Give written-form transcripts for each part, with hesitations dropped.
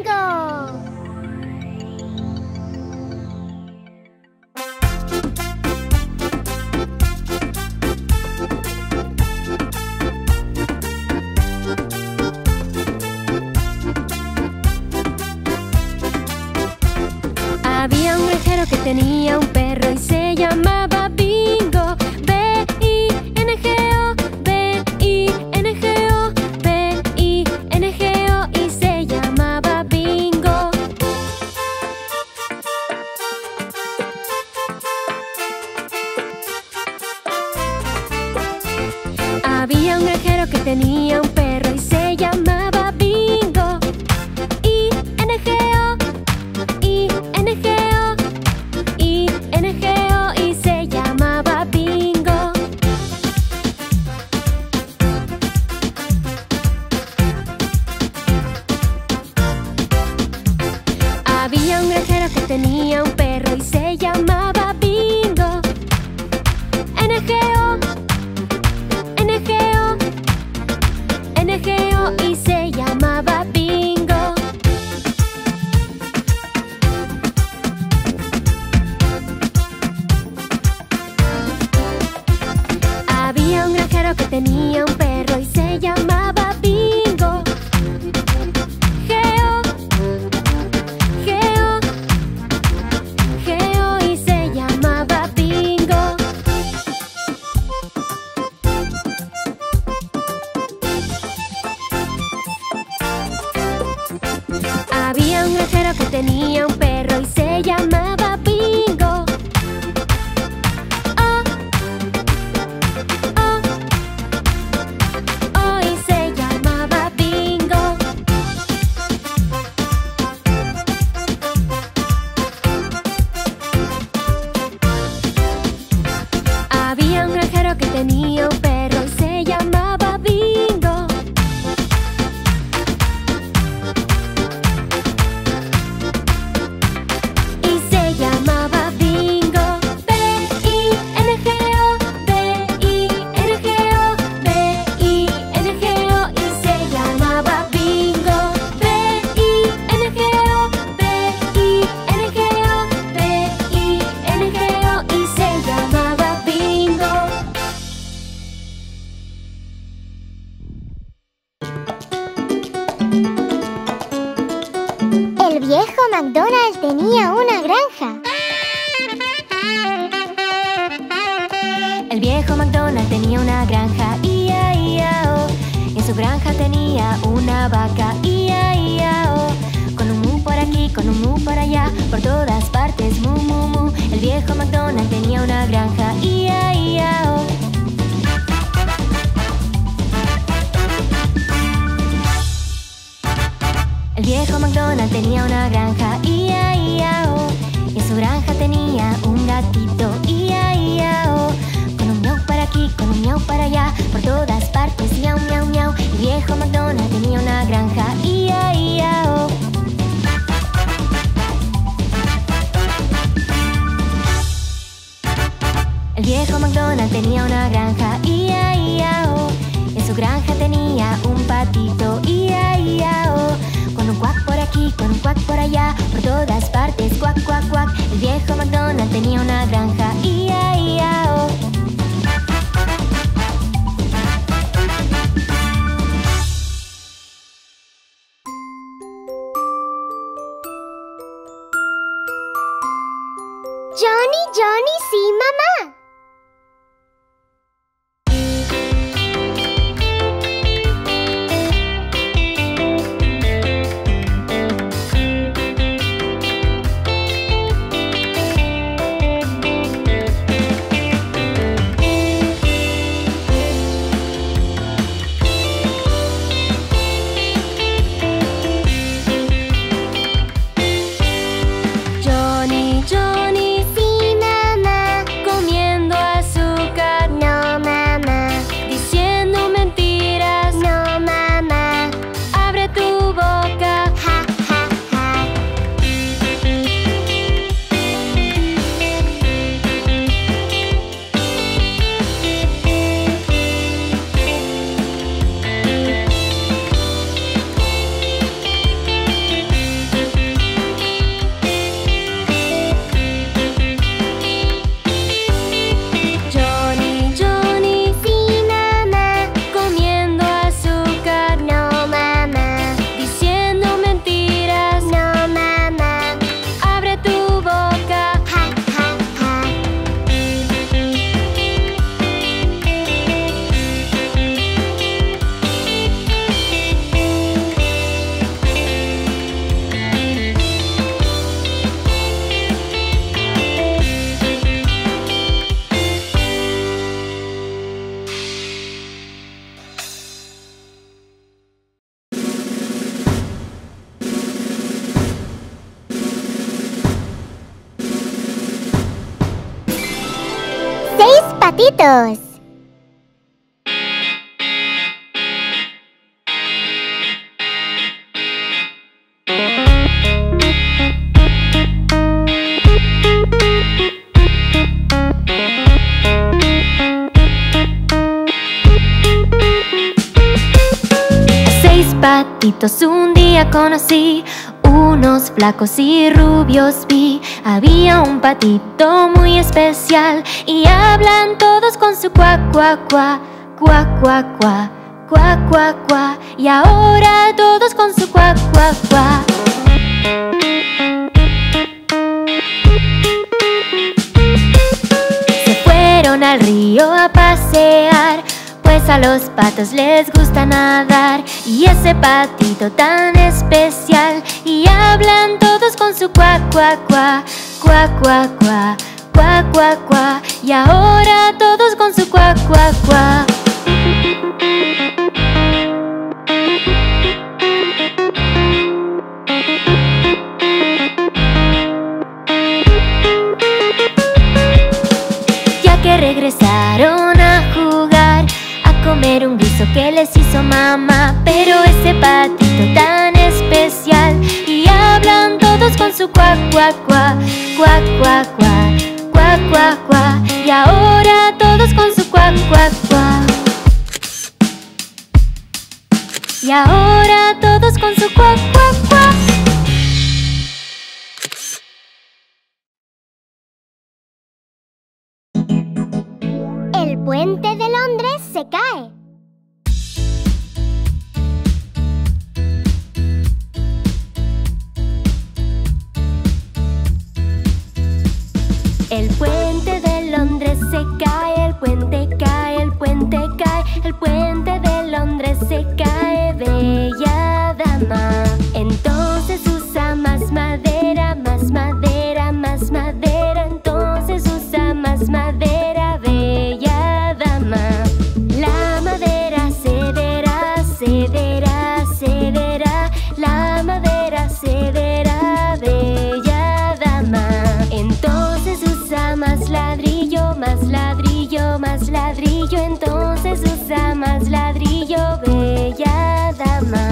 bingo! Había un granjero que tenía un perro y se llamaba Bingo. B-I-N-G-O, B-I-N-G-O, B-I-N-G-O, y se llamaba Bingo. Había un granjero que tenía un perro y se llamaba Bingo. I-N-G-O, I-N-G-O, I-N-G-O, y se llamaba Bingo. Había un granjero que tenía un perro y se llamaba Bingo. N-G-O, N-G-O, N-G-O, y se llamaba Bingo. Había un granjero que tenía un perro y se llamaba Bingo. Geo, Geo, Geo, y se llamaba Bingo. Había un granjero que tenía un perro y se llamaba Bingo. Oh, oh, oh, y se llamaba Bingo. Había un granjero que tenía un perro y se llamaba Bingo. Y se llamaba Bingo. B-I-N-G-O, B-I-N-G-O, B-I-N-G-O, y se llamaba Bingo. B-I-N-G-O, B-I-N-G-O, B-I-N-G-O, y se llamaba Bingo. El viejo McDonald tenía una granja. El viejo McDonald tenía una granja, ia-ia-o. Y en su granja tenía una vaca, ia-ia-o. Con un mu por aquí, con un mu por allá, por todas partes, mu, mu, mu. El viejo McDonald tenía una granja, ia-ia-o. El viejo McDonald tenía una granja, ia-ia-o. Y en su granja tenía un gatito, ia-ia-o. Con un miau para aquí, con un miau para allá, por todas partes, miau, miau, miau. El viejo McDonald tenía una granja, ia-ia-o. El viejo McDonald tenía una granja, ia-ia-o. En su granja tenía un patito, ia-ia-o. Con un cuac por aquí, con un cuac por allá, por todas partes, cuac, cuac, cuac. El viejo McDonald tenía una granja, ia-ia-o. Johnny, Johnny, sí, mamá. Johnny, Johnny, Sí, mamá. comienza patitos. Patitos un día conocí, unos flacos y rubios vi. Había un patito muy especial y hablan todos con su cuac, cuac, cuac, cuac, cuac, cuac, cuac, cuac, cuac. Y ahora todos con su cuac, cuac, cuac. Se fueron al río a pasear, pues a los patos les gusta nadar. Y ese patito tan especial, y hablan todos con su cuac, cuac, cuac, cuac, cuac, cuac, cuac, cuac, cuac. Y ahora todos con su cuac, cuac, cuac. Ya que regresaron a jugar, comer un guiso que les hizo mamá. Pero ese patito tan especial, y hablan todos con su cuac, cuac, cuac, cuac, cuac, cuac, cuac, cuac, cuac. Y ahora todos con su cuac, cuac, cuac. Y ahora todos con su cuac, cuac, cuac. El puente de Londres se cae. El puente de Londres se cae, el puente cae, el puente cae, el puente de Londres se cae, bella dama. Entonces usa más madera, más madera, más madera. Entonces usa más madera, bella dama. La madera cederá, cederá, cederá. La madera cederá, bella dama. Entonces usa más ladrillo, más ladrillo, más ladrillo. Entonces usa más ladrillo, bella dama.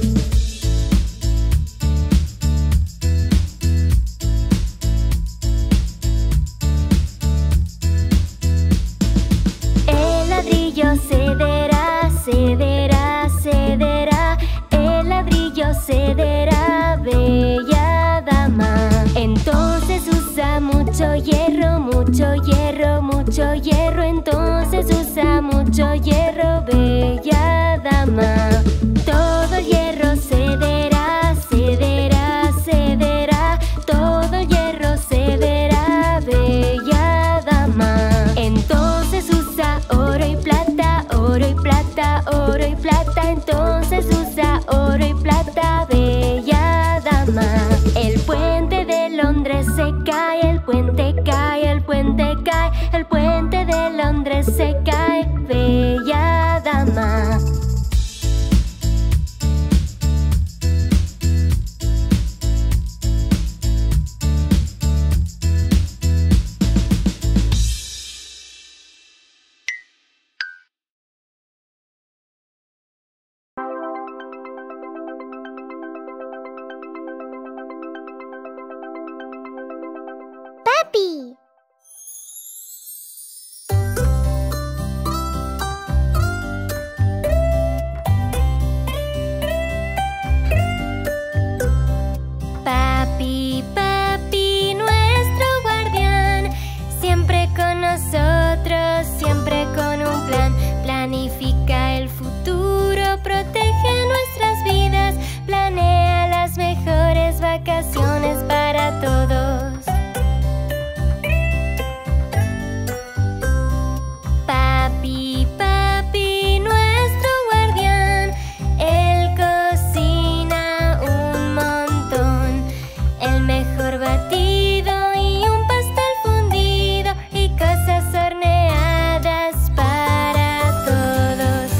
El ladrillo cederá, cederá, cederá. El ladrillo cederá, bella dama. Entonces usa mucho hierro, mucho hierro, mucho hierro. Entonces usa mucho hierro, bella dama. Todo el hierro cederá, cederá, cederá. Todo el hierro cederá, bella dama. Entonces usa oro y plata, oro y plata, oro y plata. Entonces usa oro y plata, bella dama. El puente de Londres se cae, el puente cae, el puente cae, el puente de Londres se cae, bella dama. ¡Papi! Papi, papi, nuestro guardián, siempre con nosotros, siempre con un plan. Planifica el futuro, protege nuestras vidas, planea las mejores vacaciones para todos. Papi, papi, nuestro guardián, él cocina un montón, el mejor batido y un pastel fundido y cosas horneadas para todos.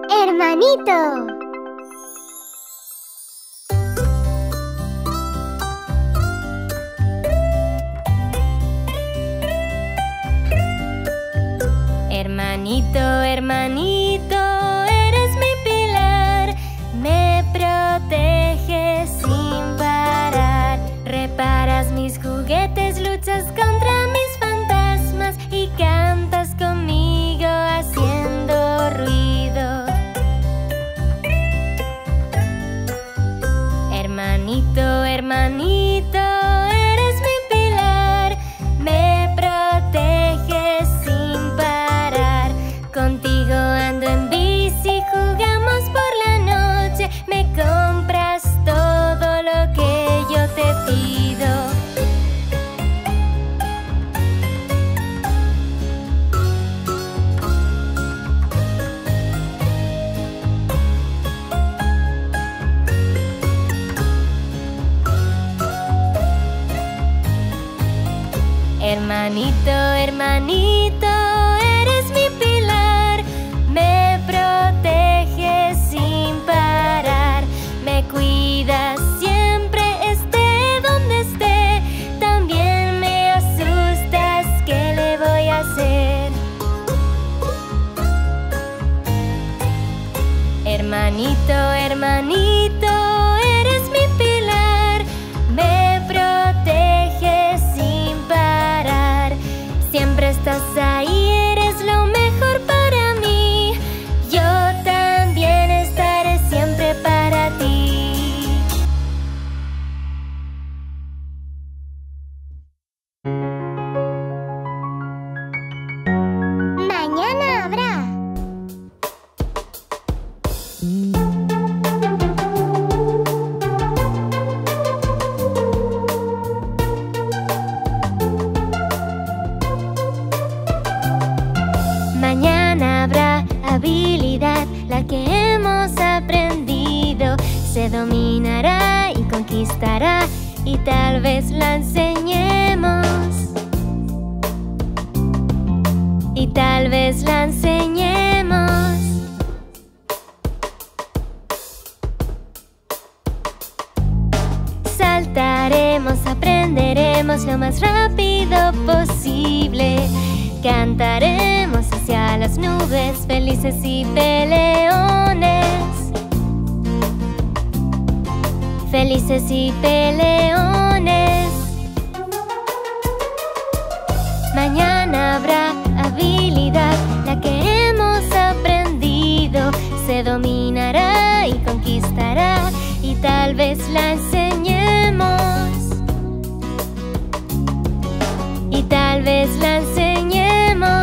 Hermanito. Hermanito, hermanito, eres mi pilar, me proteges sin parar. Reparas mis juguetes, luchas contra mis fantasmas y cantas conmigo haciendo ruido. Hermanito, hermanito, eres mi pilar, me proteges sin parar. Contigo ando en bici, jugamos por la noche, me compras todo lo que yo te pido. Hermanito, hermanito, eres mi pilar, me proteges sin parar. Me cuidas siempre, esté donde esté, también me asustas, ¿qué le voy a hacer? Hermanito, hermanito, eres mi pilar, me proteges sin parar. Siempre estás ahí, eres lo mejor para mí. Yo también estaré siempre para ti. Mañana habrá. Mañana habrá habilidad, la que hemos aprendido. Se dominará y conquistará, y tal vez la enseñemos. Y tal vez la enseñemos. Saltaremos, aprenderemos lo más rápido posible. Cantaremos hacia las nubes, felices y peleones. Felices y peleones. Mañana habrá habilidad, la que hemos aprendido. Se dominará y conquistará, y tal vez la enseñemos. Y tal vez la enseñemos.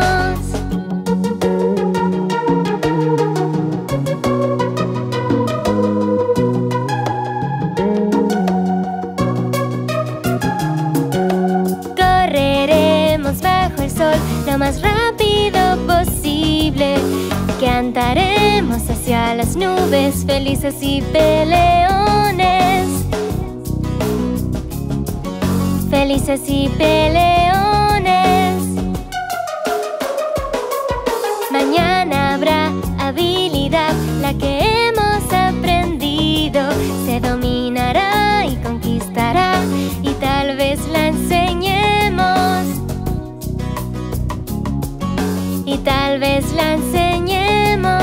Correremos bajo el sol lo más rápido posible. Cantaremos hacia las nubes, felices y peleones. Felices y peleones. Mañana habrá habilidad, la que hemos aprendido. Se dominará y conquistará, y tal vez la enseñemos. Y tal vez la enseñemos.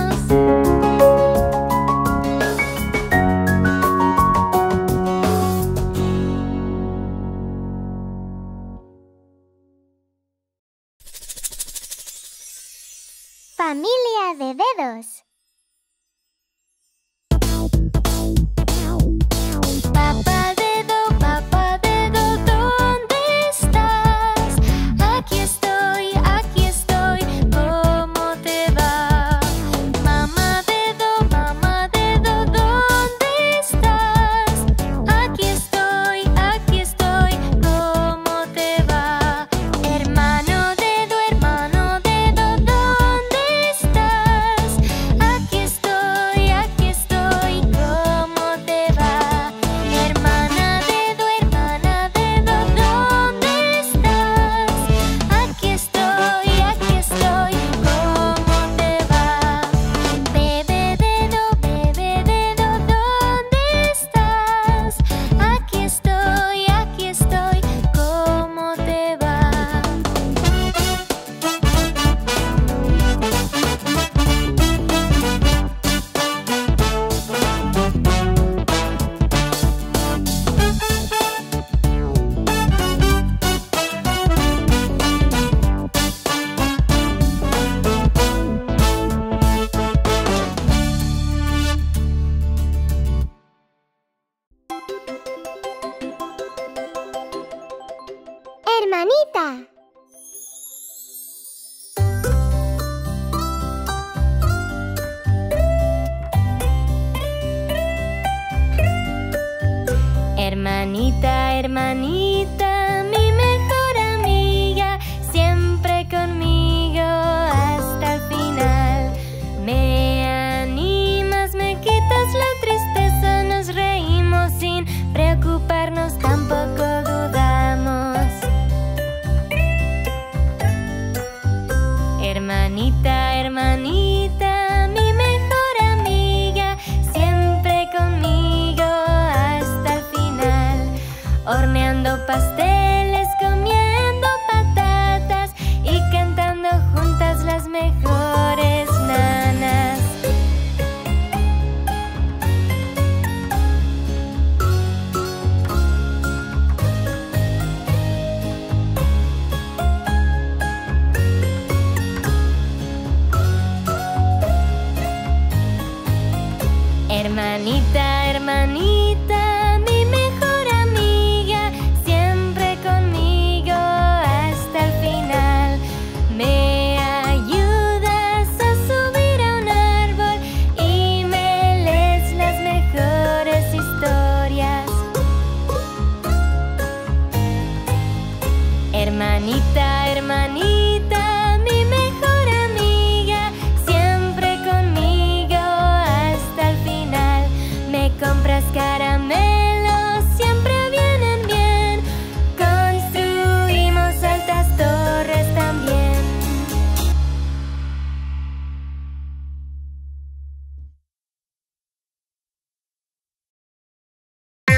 Familia de dedos. Papá dedo, ¿dónde estás? Aquí estoy, ¿cómo te va? Mamá dedo, ¿dónde estás? Aquí estoy, ¿cómo te va? Hermano dedo, ¿dónde estás?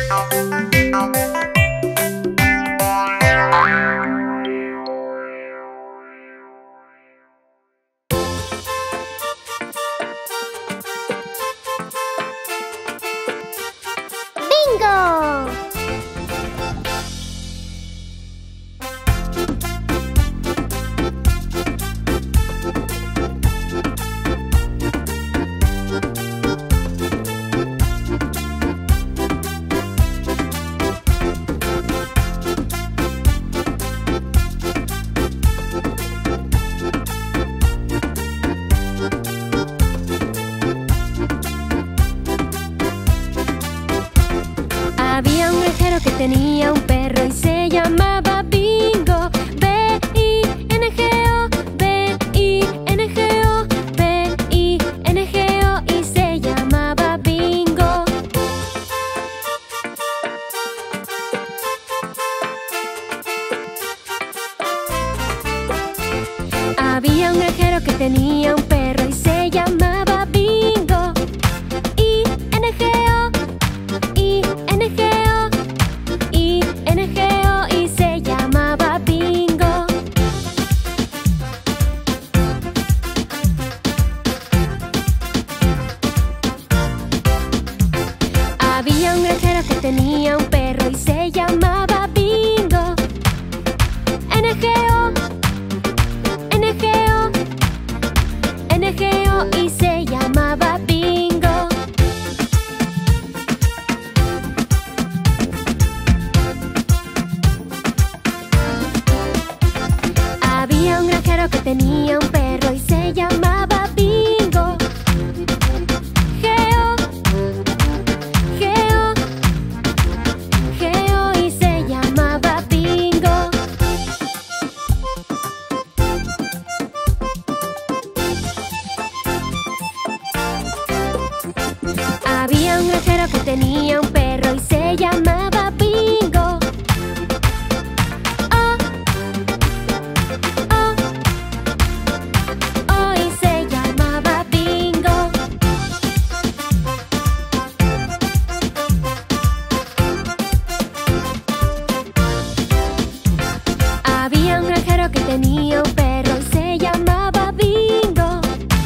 ¡Bingo! Había un granjero que tenía un perro y se llamaba Bingo. B-I-N-G-O, B-I-N-G-O, B-I-N-G-O, y se llamaba Bingo. Había un granjero que tenía un perro y se llamaba Bingo. I-N-G-O, I-N-G-O, I-N-G-O, y se llamaba Bingo. Había un granjero que tenía un perro y se llamaba Bingo. N-G-O, N-G-O, N-G-O, y se llamaba Bingo. Había un granjero que tenía un perro y se llamaba Bingo. Geo, Geo, Geo, y se llamaba Bingo. Había un granjero que tenía un perro y se llamaba Bingo. Oh, oh, oh, y se llamaba Bingo. Había un granjero que tenía un perro y se llamaba Bingo.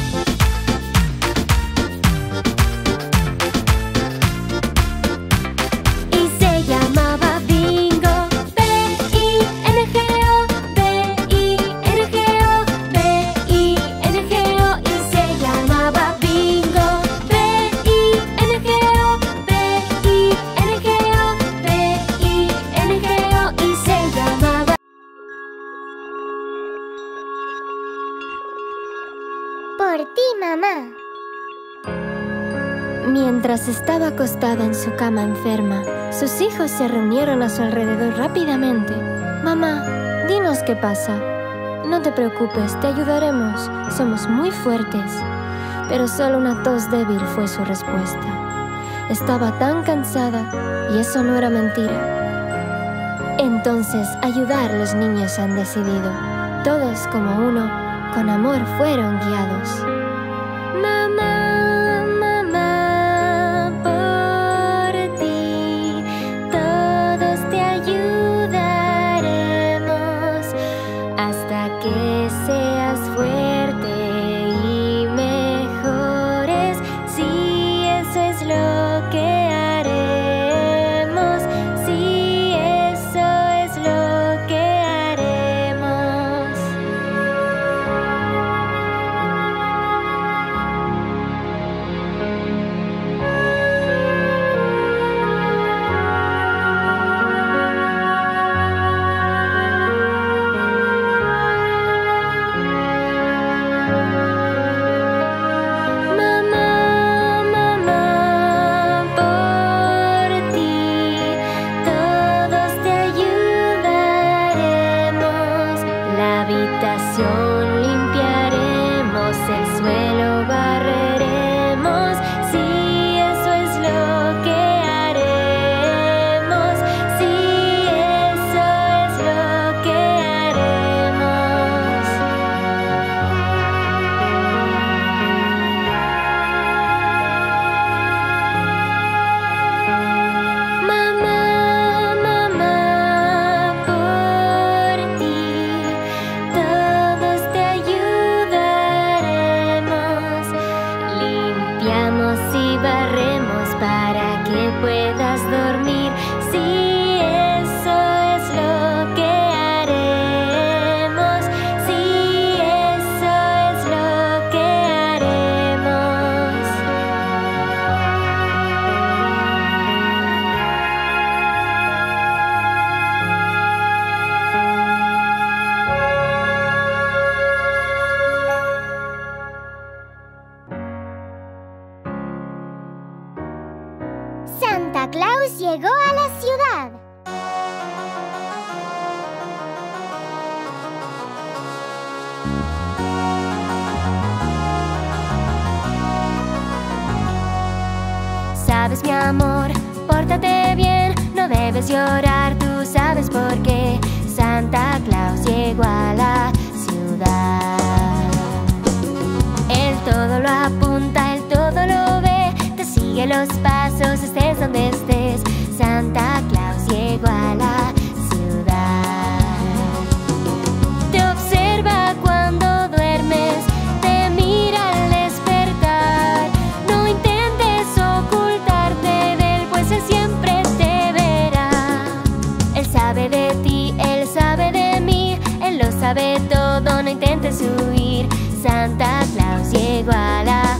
Y se llamaba Bingo. B-I-N-G-O, B-I-N-G-O, B-I-N-G-O, y se llamaba Bingo. B-I-N-G-O, B-I-N-G-O, B-I-N-G-O, y se llamaba. Por ti, mamá. Mientras estaba acostada en su cama enferma, sus hijos se reunieron a su alrededor rápidamente. Mamá, dinos qué pasa. No te preocupes, te ayudaremos. Somos muy fuertes. Pero solo una tos débil fue su respuesta. Estaba tan cansada y eso no era mentira. Entonces, ayudar los niños han decidido. Todos como uno, con amor fueron guiados. Mamá, mamá, por ti, todos te ayudaremos hasta que seas fuerte y mejores. Si eso es lo que haremos, si eso es lo que haremos. Mamá, mamá, por ti, todos te ayudaremos. La habitación limpiaremos, el suelo barreremos. Si eso es lo que haremos, si eso es lo que haremos. Mamá, Claus llegó a la ciudad. Sabes, mi amor, pórtate bien, no debes llorar, tú sabes por qué. Santa Claus llegó a la ciudad. Él todo lo apunta, él todo lo ve, te sigue los pasos, estés donde estés. Santa Claus llegó a la ciudad. Te observa cuando duermes, te mira al despertar. No intentes ocultarte de él, pues él siempre te verá. Él sabe de ti, él sabe de mí, él lo sabe todo, no intentes huir. Santa Claus llegó a la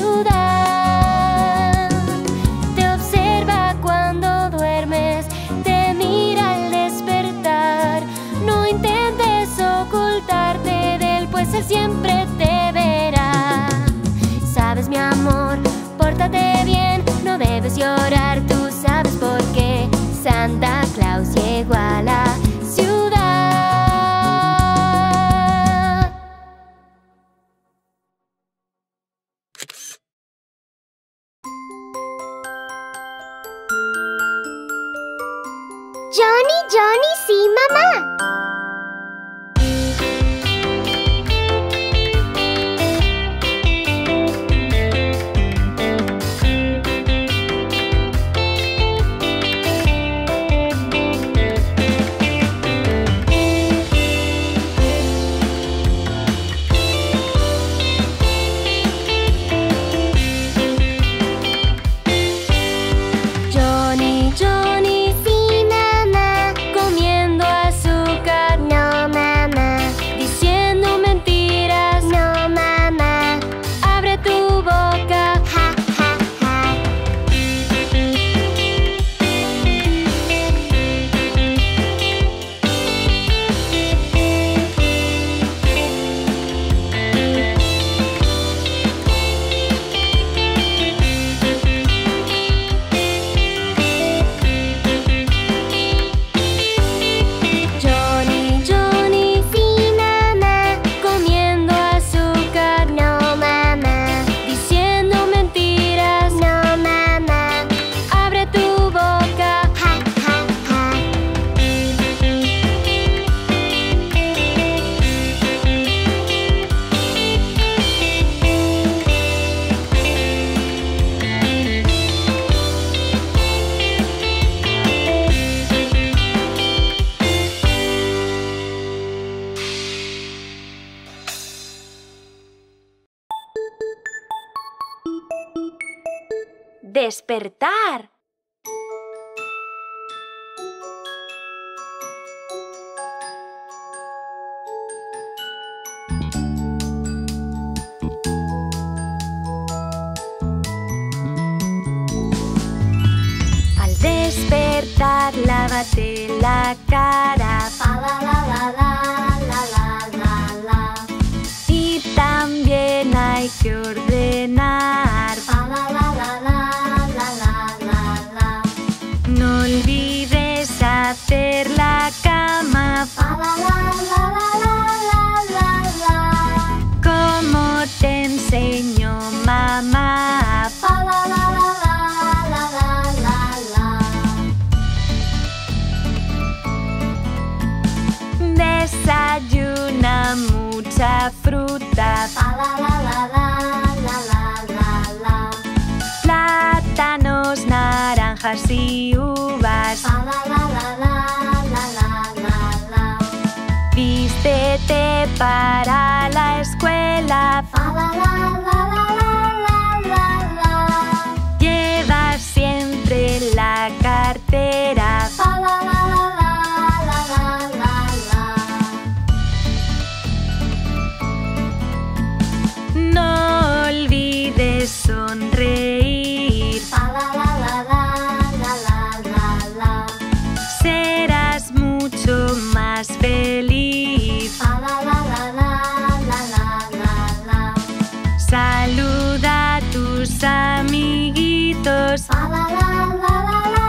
ciudad. Te observa cuando duermes, te mira al despertar. No intentes ocultarte de él, pues él siempre te verá. Sabes, mi amor, pórtate bien, no debes llorar, tú sabes por qué. Santa Claus llegó a la ciudad. Johnny, Johnny, sí, mamá. Johnny, Johnny, Sí, mamá. comiendo azúcar, No, mamá. diciendo mentiras. No, mamá. Abre tu boca. Ja, ja, ja. Johnny, Johnny, Sí, mamá. comiendo azúcar, No, mamá. diciendo mentiras. No, mamá. Abre tu boca. Ja, ja, ja. Despertar. Al despertar, lávate la cara Pa, la, la, la, la, la, la, la, la. y también hay que ordenar. Pa, la, la, la, la, la, la, la, la. No olvides hacer la cama Pa, la, la, la, la, la, la, la. como te enseñó mamá. Pa, la, la, la, la, la, la, la, la. Desayuna mucha fruta, Pa, la, la, la, la, la, la, la, la. plátanos, naranjas y uvas. Pa, la, la, la, la, la, la, la, la. Vístete para la escuela, Pa, la, la, la, la, la, la, la. lleva siempre la cartera. Pa, la, la, la, la, la, la, la, la. No olvides sonreír, Pa, la, la, la, la, la, la, la, la. serás mucho más feliz. Pa, la, la, la, la, la, la, la, la. Saluda a tus amiguitos. Pa, la, la, la, la, la,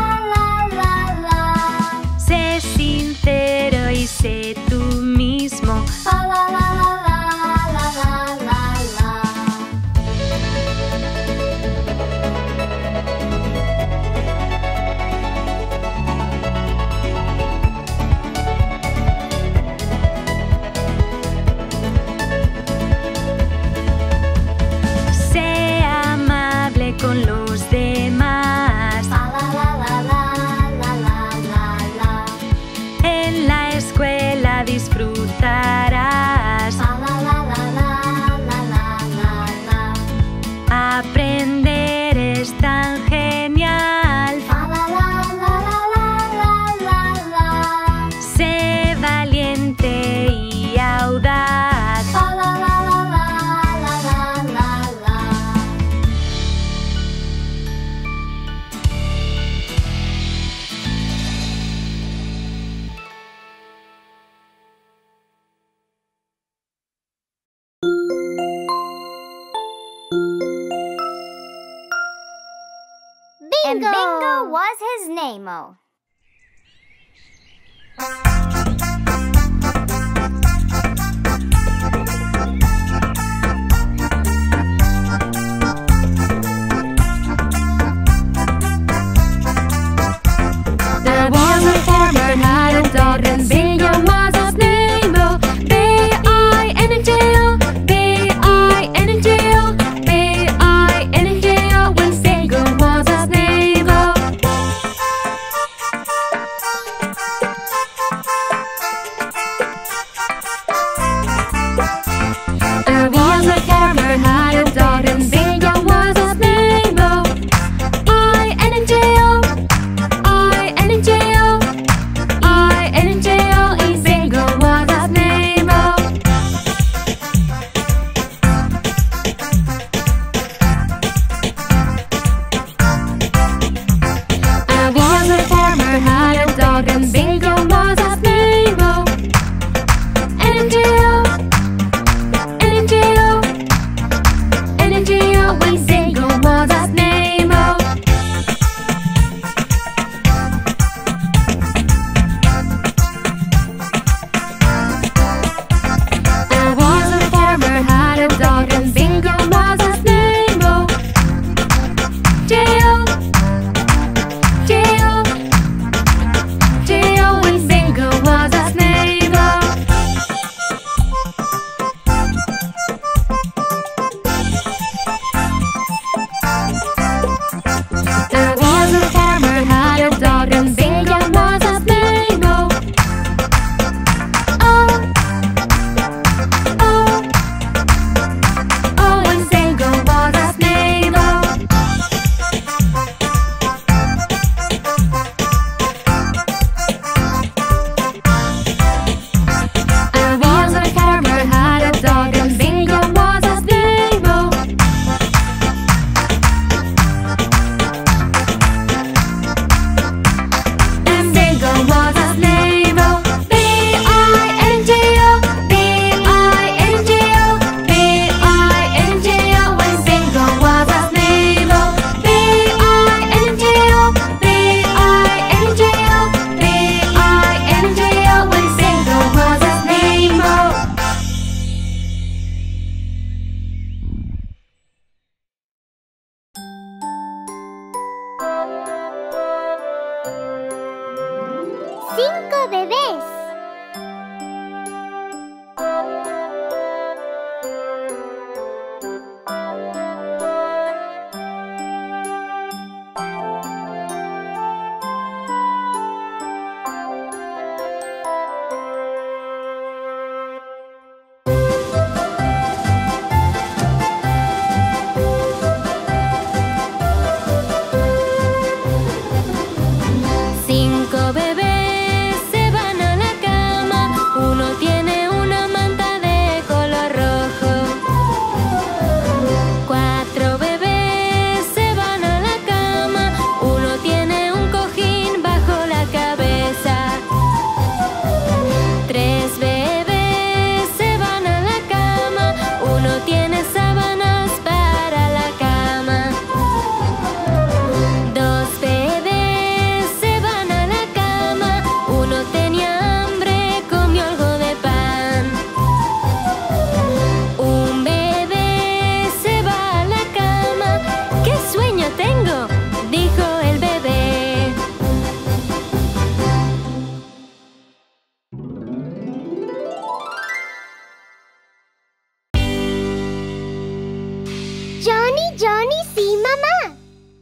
sé tú mismo. La la la la la la la la. Sé amable con los demás. La la la la la la la la. En la escuela disfrutarás. La la la la la la la la. Aprender es tan genial. La la la la la la la la. Sé valiente y audaz. La la la la la la la la. Bingo! And Bingo was his name-o. There was a farmer had a dog, and Bingo was his name-o. B-I-N-G-O, B-I-N-G-O, B-I-N-G-O, when Bingo was his name-o. There was a farmer had a dog, and Bingo was his name-o. I-N-G-O, I-N-G-O, I-N-G-O, and Bingo was his name-o. There was a farmer had a dog, and Bingo was his name-o. N-G-O, N-G-O, N-G-O, when Bingo was his name-o. There was a farmer had a dog, and Bingo was his name-o. J-O, J-O, J-O, when Bingo was his name-o. There was a farmer had a dog, and Bingo was his name-o. Oh, oh, oh, and Bingo was his name-o. There was a farmer had a dog, and Bingo was his name-o. And Bingo was his name-o. B-I-N-G-O, B-I-N-G-O, B-I-N-G-O, when Bingo was his name-o. B-I-N-G-O, B-I-N-G-O, B-I-N-G-O, when Bingo was his name-o. Cinco bebés. Cinco bebés se van a la Johnny, sí, mamá.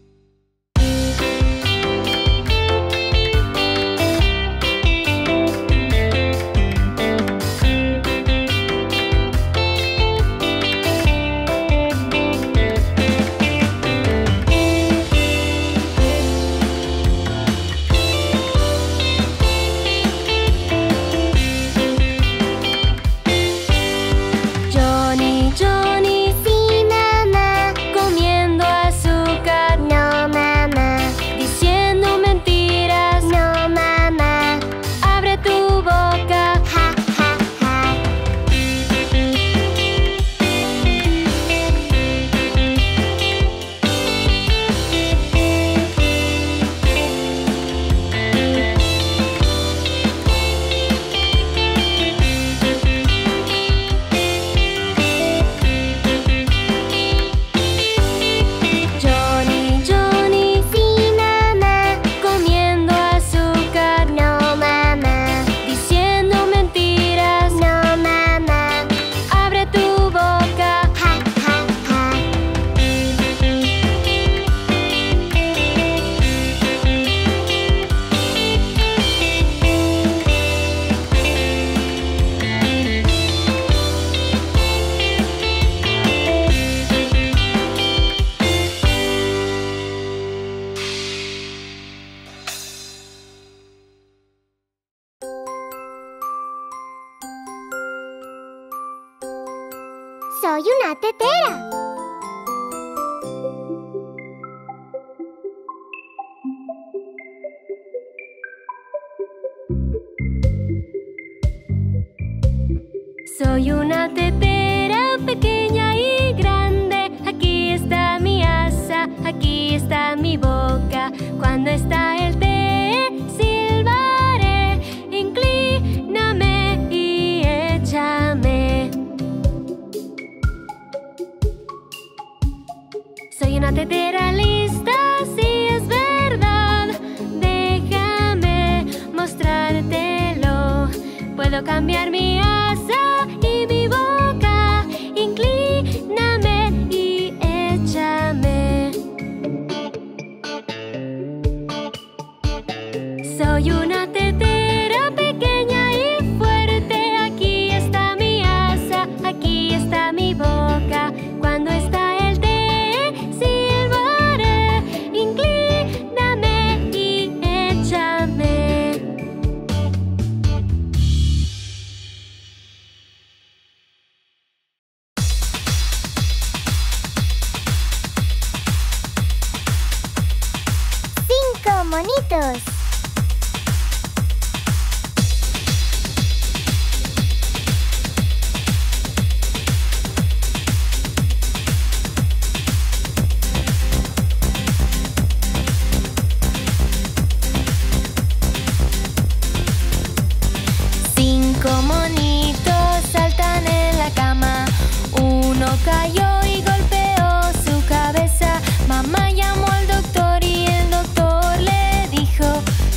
Johnny, Johnny, Sí, mamá. comiendo azúcar, No, mamá. diciendo mentiras. No, mamá. Abre tu boca. Ja, ja, ja. Johnny, Johnny, Sí, mamá. comiendo azúcar, No, mamá. diciendo mentiras. No, mamá. Abre tu boca. Ja, ja, ja. Soy una tetera. Soy una tetera pequeña y grande. Aquí está mi asa, aquí está mi boca. Cuando está el té, silbaré. Inclíname y échame. Soy una tetera lista, si es verdad. Déjame mostrártelo. Puedo cambiar mi asa y mi boca. Inclíname y échame. Soy una tetera pequeña y fuerte. Aquí está mi asa, aquí está mi boca. Cuando está el té, silbaré. Inclíname y échame. Cinco monitos. Cinco monitos saltan en la cama. Uno cayó y golpeó su cabeza. Mamá llamó al doctor y el doctor le dijo: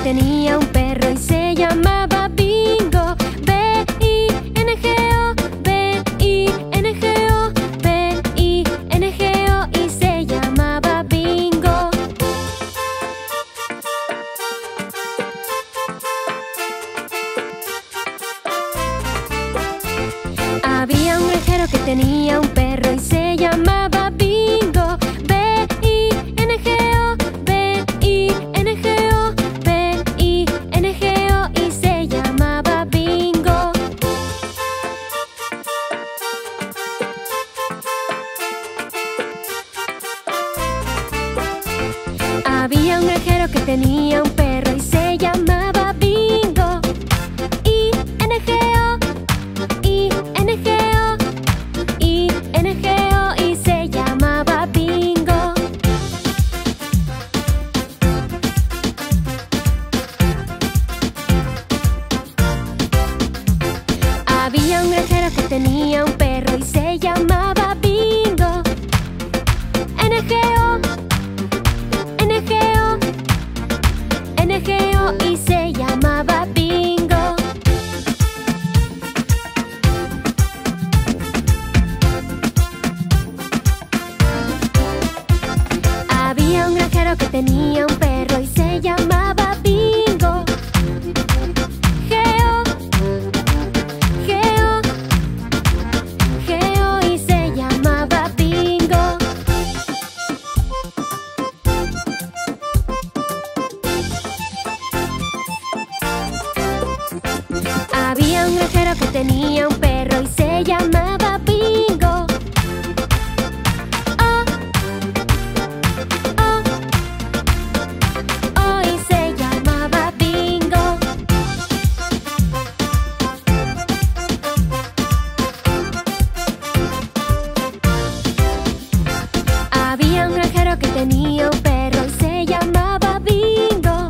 tenía un perro y se llamaba Bingo. B-I-N-G-O, B-I-N-G-O, B-I-N-G-O, y se llamaba Bingo. Había un granjero que tenía un perro y se llamaba Bingo. B-I-N-G-O, B-I-N-G-O, B-I-N-G-O, y se llamaba Bingo. Había un granjero que tenía un perro y se llamaba Bingo. I-N-G-O, I-N-G-O, I-N-G-O, y se llamaba Bingo. Había un granjero que tenía un perro y se llamaba Bingo. N-G-O, N-G-O, N-G-O, y se llamaba Bingo. Había un granjero que tenía un perro y se llamaba Bingo. Geo, Geo, Geo, y se llamaba Bingo. Había un granjero que tenía un perro y se llamaba Bingo. Oh, oh, oh, y se llamaba Bingo. Había un granjero que tenía un perro y se llamaba Bingo.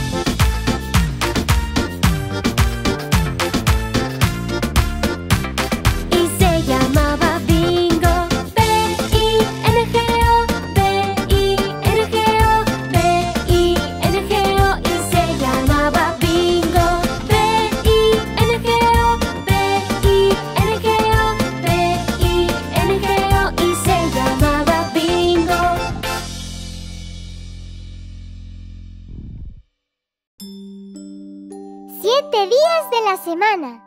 Y se llamaba Bingo. B-I-N-G-O, B-I-N-G-O, B-I-N-G-O, y se llamaba Bingo. B-I-N-G-O, B-I-N-G-O, B-I-N-G-O, y se llamaba Bingo. 7 días de la semana.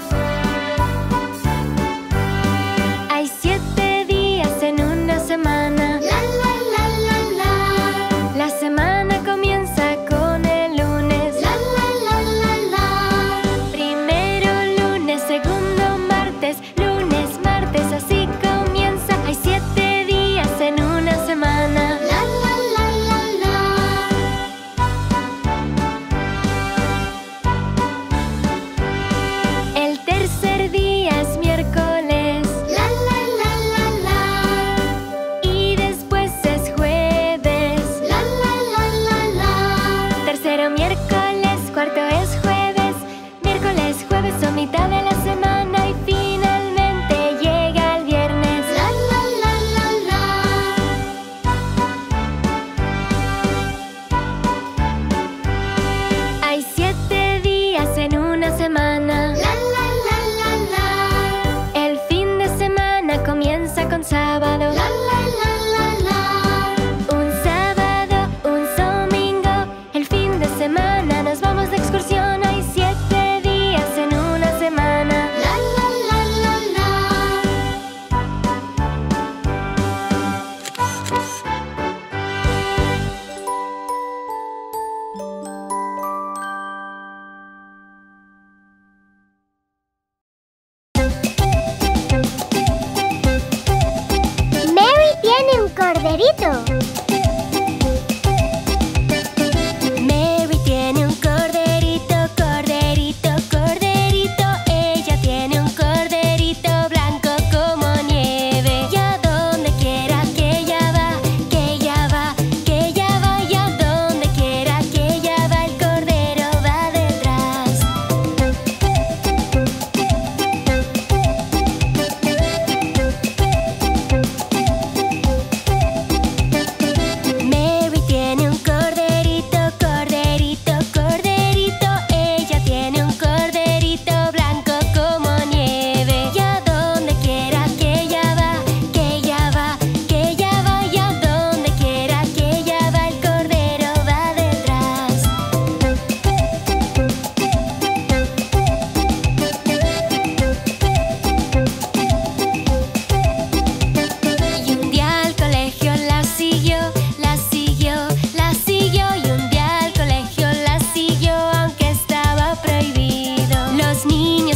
Hay 7 días en una semana.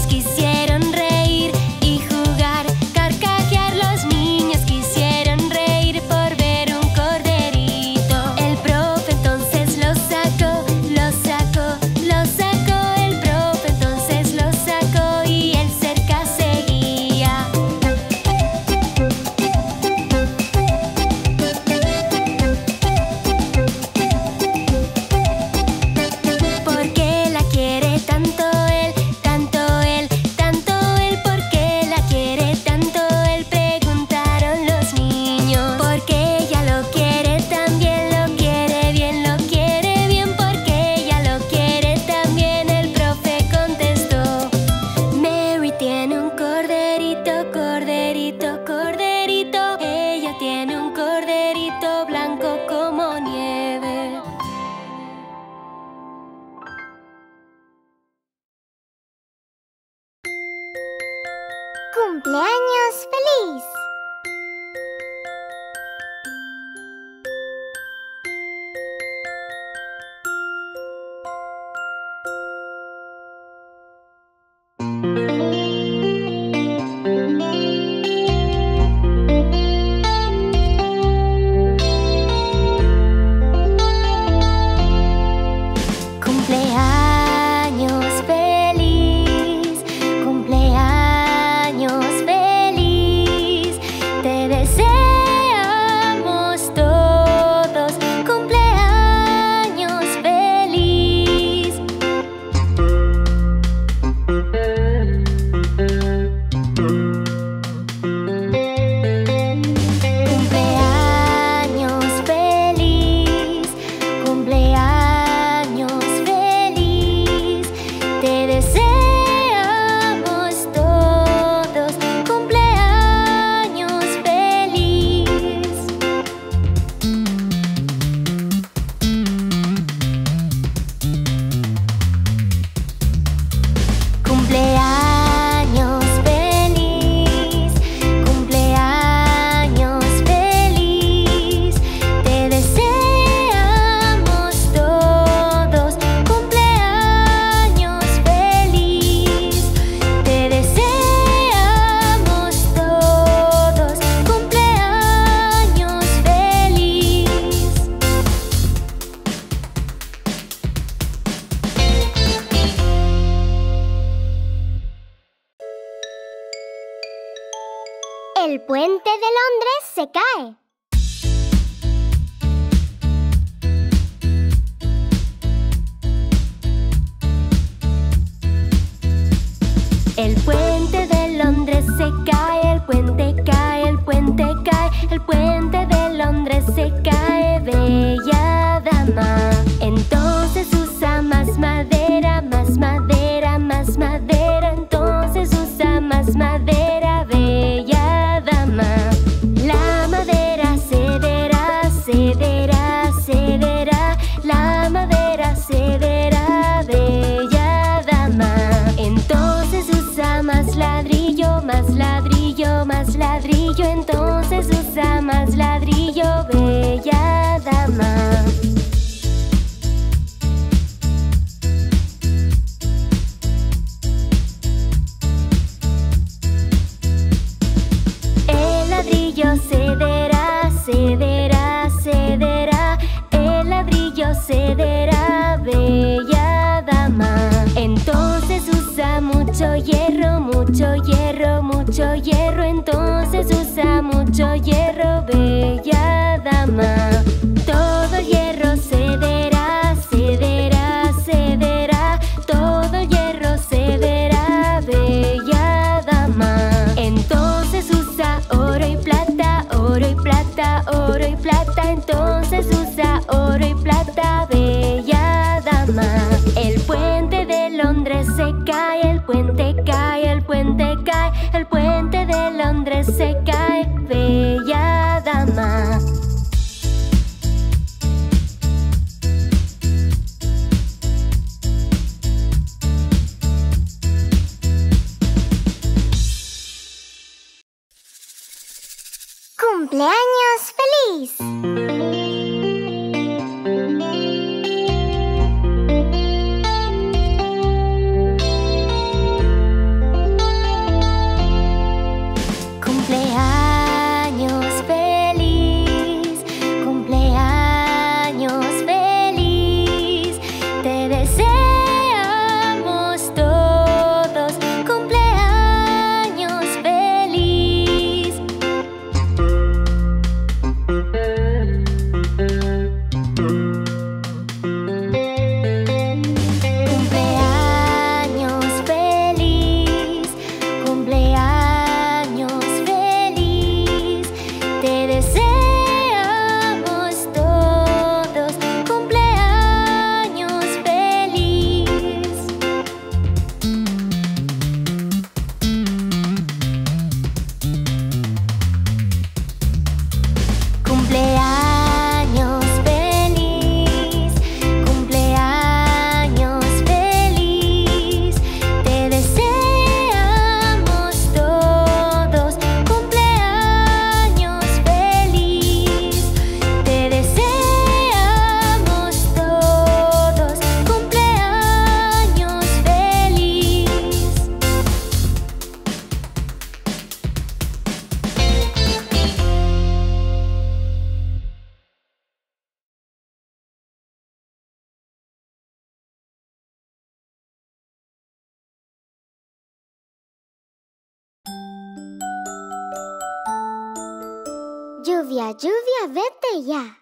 quisieron reír y jugar, carcajear. Los niños quisieron reír por ver un corderito. El profe entonces lo sacó, lo sacó, lo sacó. El profe entonces lo sacó y él cerca seguía. ¿Por qué la quiere tanto él? Tanto él, tanto él. ¿Por qué la quiere tanto él? Preguntaron los niños. Porque ella lo quiere también, lo quiere bien, lo quiere bien. Porque ella lo quiere también, el profe contestó. Mary tiene un corderito, corderito, corderito. Ella tiene un corderito blanco como nieve. ¡Cumpleaños feliz! Cumpleaños feliz, cumpleaños feliz. Te deseamos todos cumpleaños feliz. Cumpleaños feliz, cumpleaños feliz. Te deseamos todos cumpleaños feliz. Cumpleaños feliz, cumpleaños feliz. Te deseamos todos cumpleaños feliz. Te deseamos todos cumpleaños feliz. El puente de Londres se cae. El puente de Londres se cae, el puente cae, el puente cae, el puente de Londres se cae, bella dama. Entonces usa más madera, más madera, más madera. Entonces usa más madera, bella dama. La madera cederá, cederá, cederá. La madera cederá, bella dama. Entonces usa más ladrillo, más ladrillo, más ladrillo. Entonces usa más ladrillo, bella dama. El ladrillo cederá, cederá, cederá. El ladrillo cederá, bella dama. Entonces usa mucho hierro, mucho hierro, mucho hierro. Entonces usa mucho hierro, bella dama. Todo el hierro cederá, cederá, cederá. Todo el hierro cederá, bella dama. Entonces usa oro y plata, oro y plata, oro y plata. Entonces usa oro y plata, bella dama. El puente de Londres se cae, el puente cae, el puente cae, el puente de Londres se cae, bella dama. ¡Cumpleaños feliz! Lluvia, lluvia, vete ya.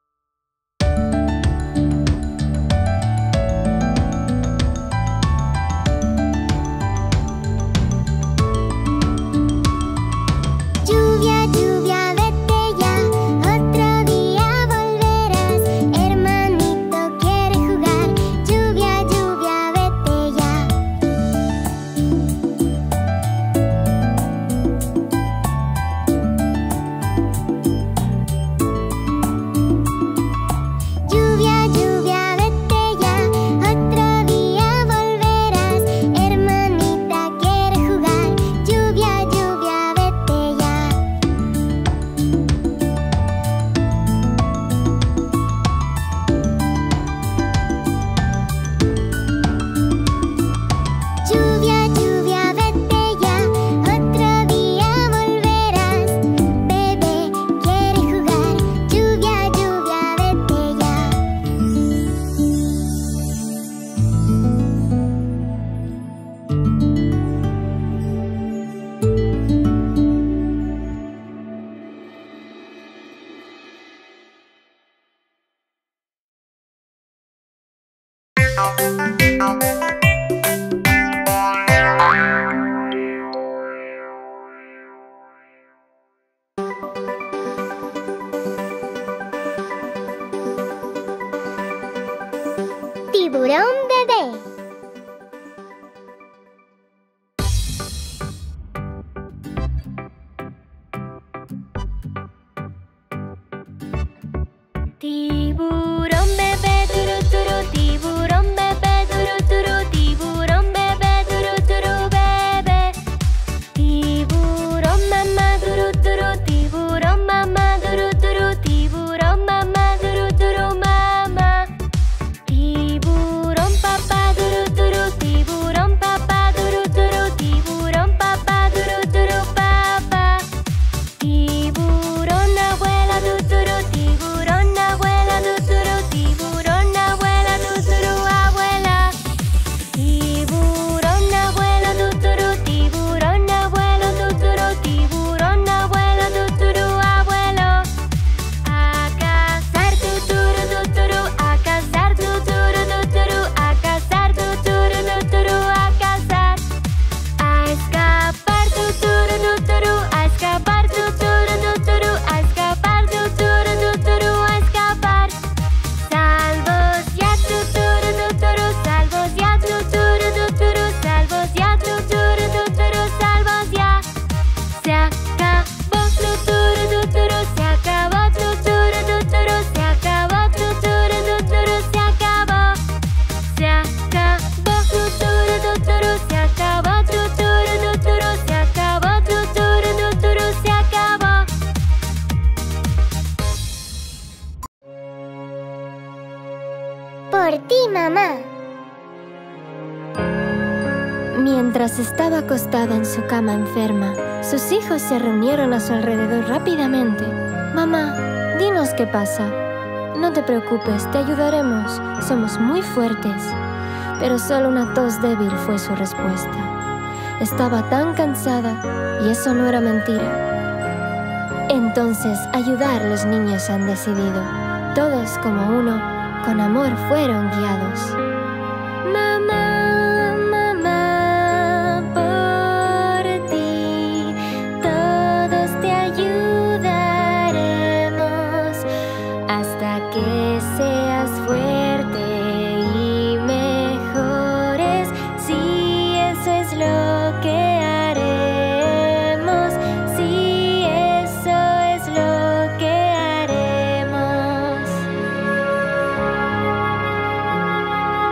Lluvia, lluvia, vete ya. Otro día volverás. Hermanito quiere jugar. Lluvia, lluvia, vete ya. Lluvia, lluvia, vete ya. Otro día volverás. Hermanita quiere jugar. Lluvia, lluvia, vete ya. Lluvia, lluvia, vete ya. Otro día volverás. Bebé quiere jugar. Lluvia, lluvia, vete ya. Tiburón bebé. Tiburón bebé, turu turu, tiburón bebé, turu turu, tiburón bebé, turu turu, bebé. Tiburón mamá, turu turu, tiburón mamá, turu turu, tiburón mamá, turu turu, mamá. Tiburón papá, turu turu, tiburón papá, turu turu, tiburón papá, turu turu, papá. Tiburón abuela, tuturu, tiburón abuela, tuturu, tiburón abuela, tuturu, abuela. Tiburón abuela, tuturu, tiburón abuelo, tuturu, tiburón abuelo, tuturu, abuelo. A cazar, tuturu, tuturu, a cazar, tuturu, tuturu, a cazar, tuturu, tuturu, a cazar. A escapar, tuturu, tuturu, a escapar, tuturu, tuturu, a escapar, tuturu, tuturu, a escapar. Salvos ya, tuturu, tuturu, salvos ya, tuturu, tuturu, salvos ya, tuturu, tuturu, salvos ya. Se acabó, tuturu, tuturu, se acabó, tuturu, tuturu, se acabó, tuturu, tuturu, se acabó. Se acabó, tuturu, tuturu, se acabó, tuturu, tuturu, se acabó, tuturu, tuturu, se acabó. Por ti, mamá. Mientras estaba acostada en su cama enferma, sus hijos se reunieron a su alrededor rápidamente. Mamá, dinos qué pasa. No te preocupes, te ayudaremos. Somos muy fuertes. Pero solo una tos débil fue su respuesta. Estaba tan cansada y eso no era mentira. Entonces, ayudar los niños han decidido. Todos como uno, con amor fueron guiados. Mamá, mamá, por ti, todos te ayudaremos hasta que seas fuerte y mejores. Si eso es lo que haremos, si eso es lo que haremos.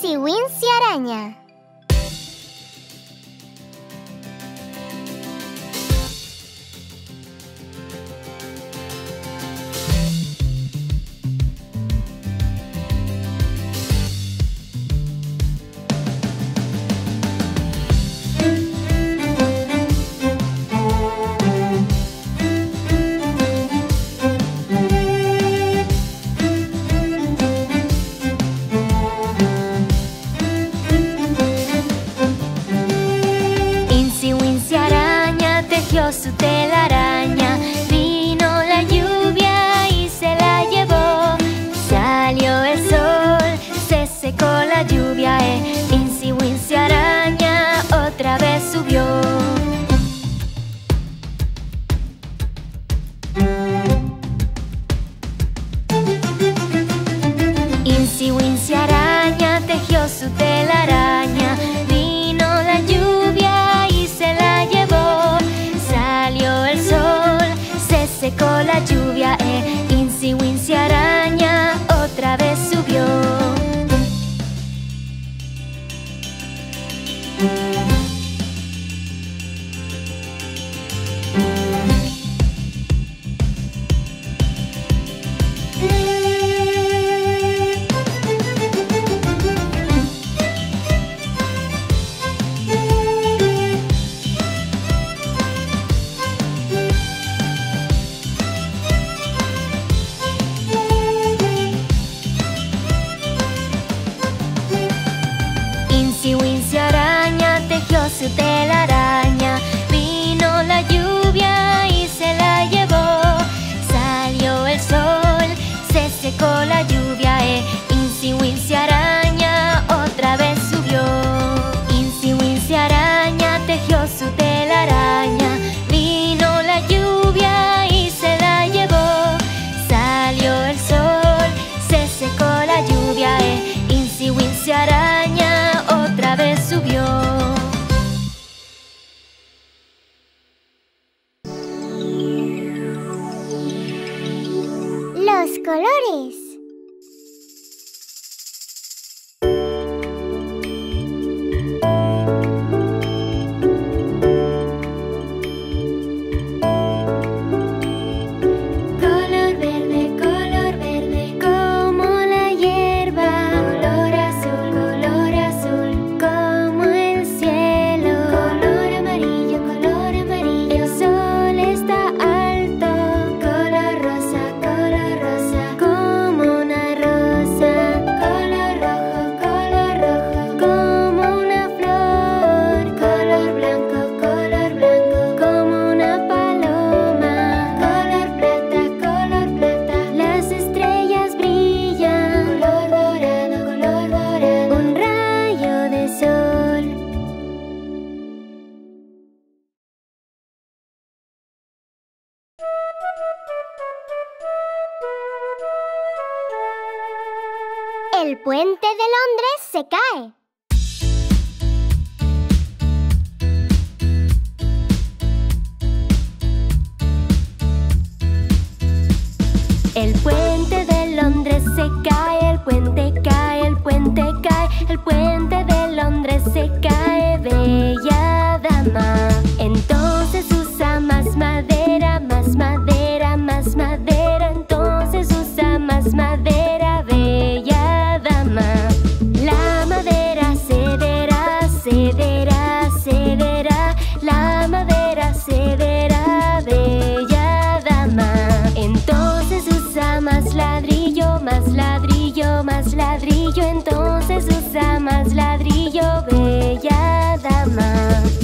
Incy Wincy Araña. Su telaraña, vino la lluvia y se la llevó. Salió el sol, se secó la lluvia, Incy Wincy Araña otra vez subió. Incy Wincy Araña tejió su telaraña, vino la lluvia y se la llevó. Salió el sol, se secó la lluvia, Incy Wincy Araña otra vez subió. Incy Wincy Araña tejió su telaraña, vino la lluvia y se la llevó. Salió el sol, se secó la lluvia, Incy Wincy Araña otra vez subió. Incy Wincy Araña tejió su telaraña, vino la lluvia y se la llevó. Salió el sol, se secó la lluvia, Incy Wincy Araña otra vez subió. Los colores. Color verde como la hierba. Color azul como el cielo. Color amarillo, el sol está alto. Color rosa como una rosa. Color rojo como una flor. Color blanco como una paloma. Color plata, las estrellas brillan. Color dorado, un rayo de sol. El puente de Londres se cae. El puente de Londres se cae, el puente cae, el puente cae, el puente de Londres se cae, bella dama. Entonces usa más madera, más madera, más madera. Entonces usa más madera, bella dama. La madera cederá, cederá, cederá. La madera cederá, bella dama. Entonces usa más ladrillo, más ladrillo, más ladrillo. Entonces usa más ladrillo, bella dama.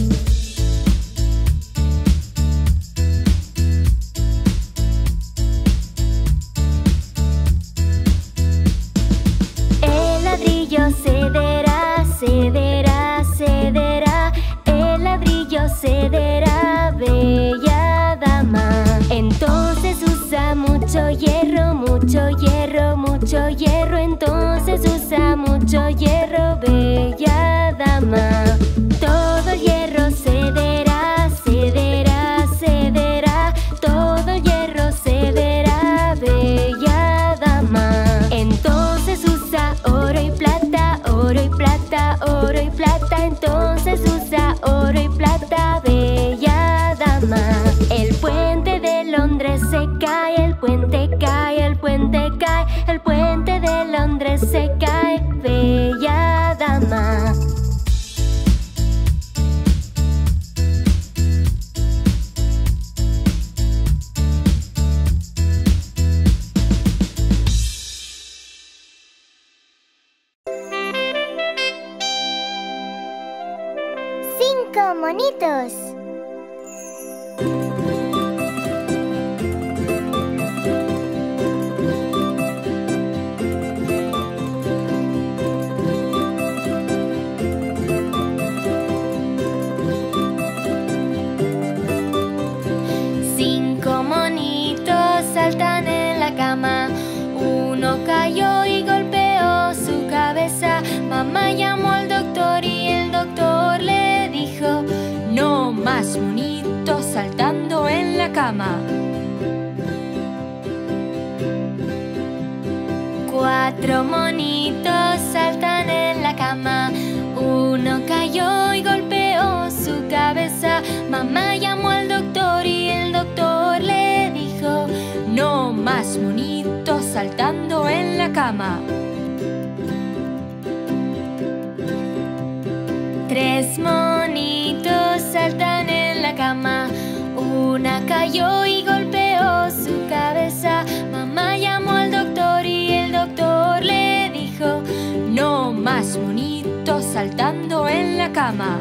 El ladrillo cederá, cederá, cederá. El ladrillo cederá, bella dama. Entonces usa mucho hierro, mucho hierro, mucho hierro. Entonces usa mucho hierro, bella dama. Todo el hierro cederá, cederá, cederá. Todo el hierro cederá, bella dama. Entonces usa oro y plata, oro y Londres se cae, bella dama. ¡Cinco monitos! Cinco monitos saltan en la cama. Uno cayó y golpeó su cabeza. Mamá llamó al doctor y el doctor le dijo: no más monitos saltando en la cama. Cuatro monitos saltan en la cama. Uno cayó y golpeó su cabeza. Mamá llamó al doctor y el doctor le dijo: no más monitos saltando en la cama. Tres monitos saltan en la cama. Una cayó y golpeó su cabeza. Mamá llamó al doctor y el doctor le dijo: no más monitos saltando en la cama.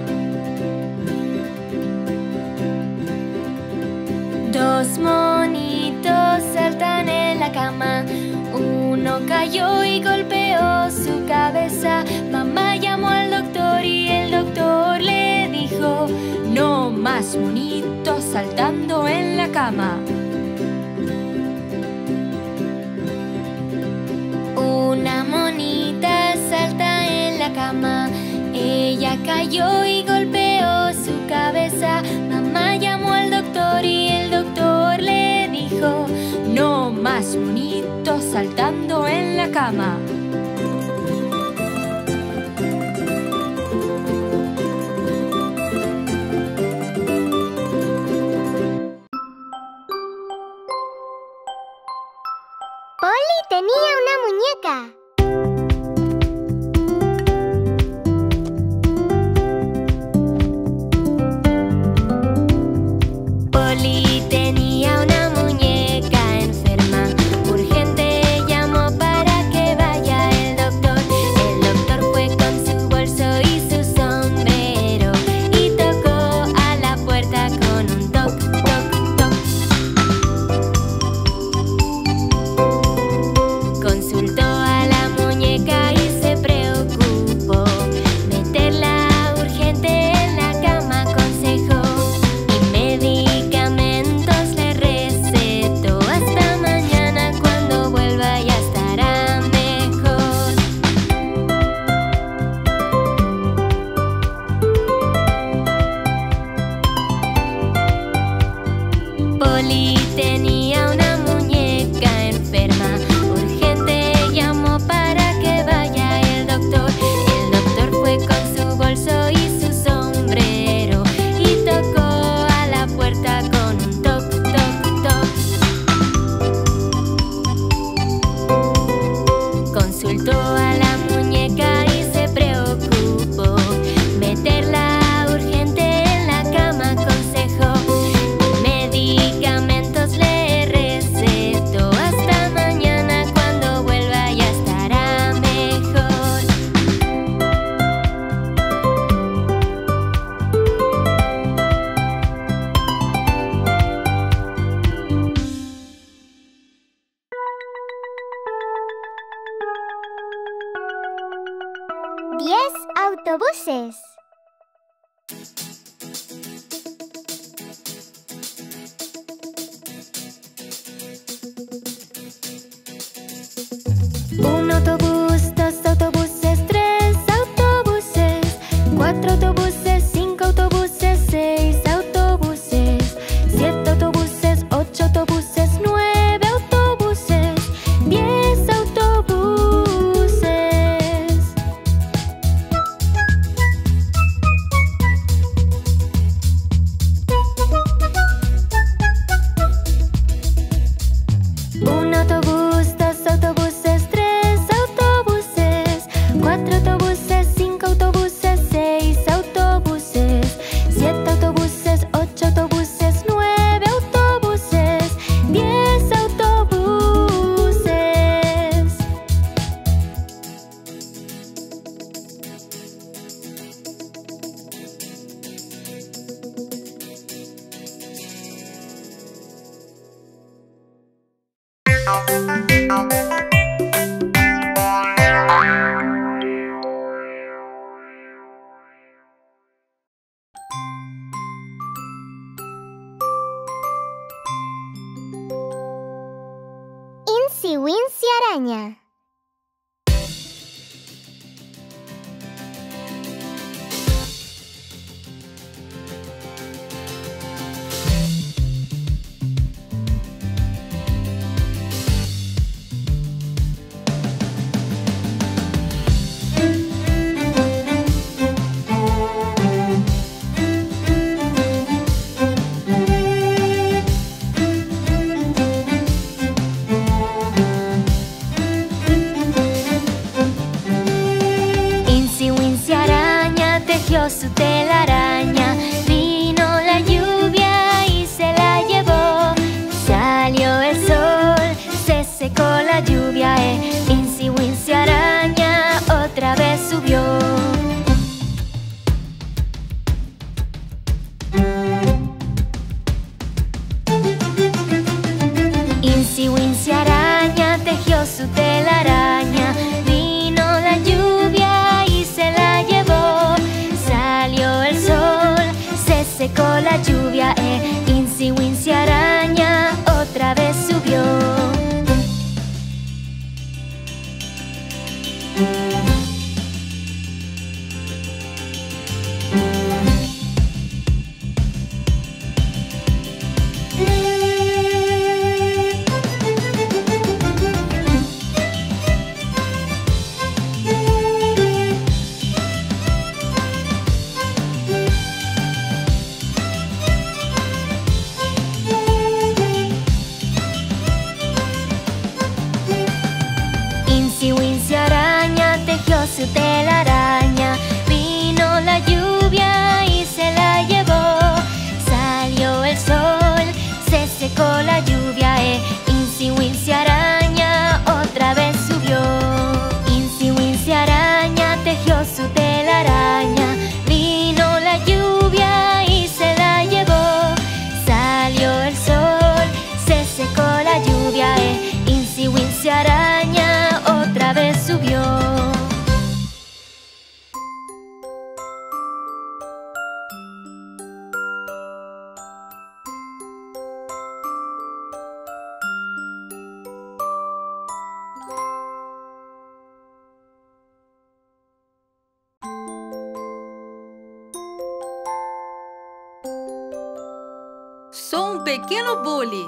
Dos monitos saltan en la cama. Uno cayó y golpeó su cabeza. Mamá llamó al doctor y el doctor le dijo: no más monitos saltando en la cama. Una monita salta en la cama. Ella cayó y golpeó su cabeza. Mamá llamó al doctor y el doctor le dijo: no más monitos saltando en la cama. Polly tenía una muñeca. Polly tenía una muñeca enferma. Urgente llamó para que vaya el doctor. El doctor fue con su bolso y su sombrero y tocó a la puerta con un toc, toc, toc. Consultó a la muñeca y se preocupó. Meterla urgente en la cama aconsejó. Y medicamentos le recetó. Hasta mañana, cuando vuelva ya estará mejor. Polly tenía una muñeca enferma. Urgente llamó para que vaya el doctor. El doctor fue con su bolso y su sombrero y tocó a la puerta con un toc, toc, toc. Consultó a la muñeca y se preocupó. Meterla urgente en la cama aconsejó. Medicamentos le recetó. Hasta mañana, cuando vuelva ya estará mejor. ¡10 autobuses! Un autobús, dos autobuses, tres autobuses, cuatro autobuses, cinco autobuses, seis autobuses, siete autobuses, ocho autobuses, nueve autobuses, 10 autobuses. tejió su telaraña. Vino la lluvia y se la llevó. Salió el sol, se secó la lluvia. Incy Wincy araña otra vez subió. Incy Wincy araña tejió su telaraña. Vino la lluvia y se la llevó. Salió el sol, se secó la lluvia. Incy Wincy araña otra vez subió. Incy Wincy araña tejió su telaraña. Vino la lluvia y se la llevó. Salió el sol, se secó la lluvia. Incy Wincy araña otra vez subió. Incy Wincy araña tejió su telaraña. Vino la lluvia y se la llevó. Salió el sol, se secó la lluvia. Incy Wincy araña otra vez subió. Sou pequeno bully.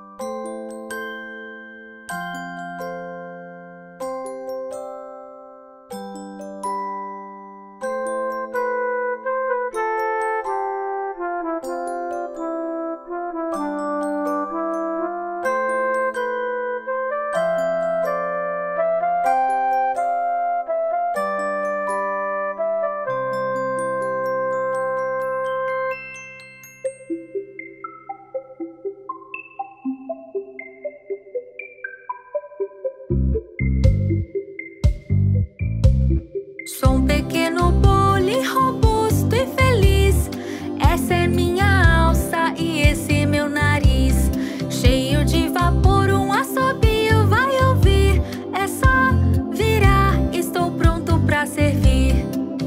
Sou pequeno bully, robusto e feliz. Essa é minha alça e esse meu nariz. Cheio de vapor, assobio vai ouvir. É só virar, estou pronto pra servir.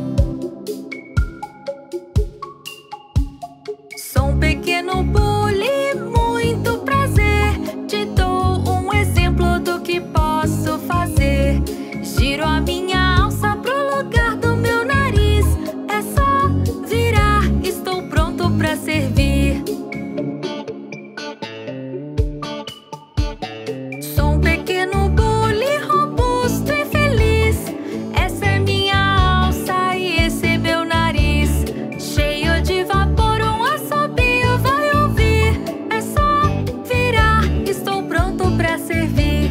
Sou pequeno bully, muito prazer. Te dou exemplo do que posso fazer. Giro a minha alça pro lugar do meu nariz. É só virar, estou pronto pra servir. Sou pequeno bully, robusto e feliz. Essa é minha alça e esse meu nariz. Cheio de vapor, assobio vai ouvir. É só virar, estou pronto pra servir.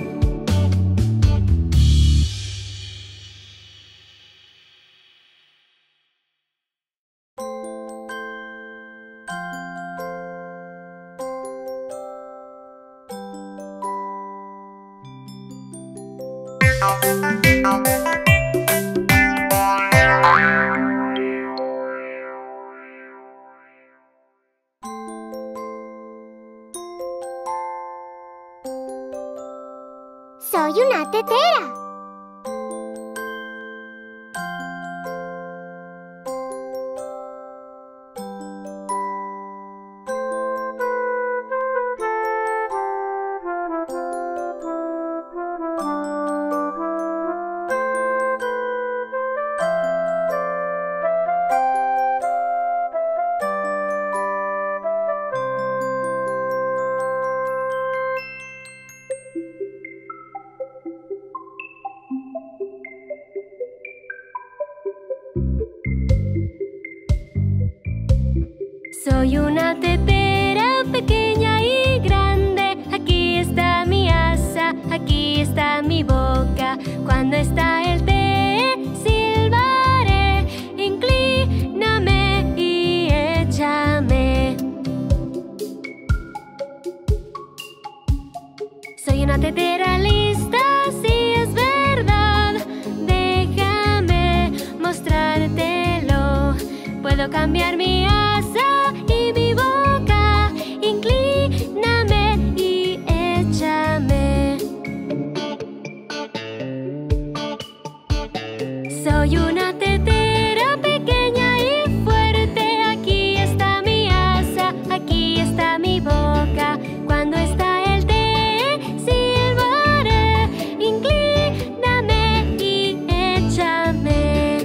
Soy una tetera. Soy una tetera pequeña y grande. Aquí está mi asa, aquí está mi boca. Cuando está el té, silbaré. Inclí, cambiar mi asa y mi boca. Inclíname y échame. Soy una tetera pequeña y fuerte. Aquí está mi asa, aquí está mi boca. Cuando está el té, silbaré. Inclíname y échame.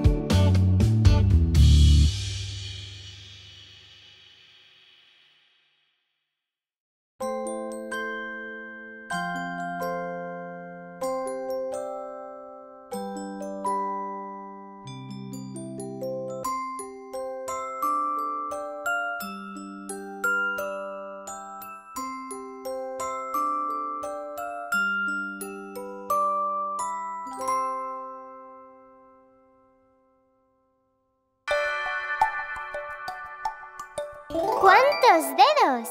¿Cuántos dedos?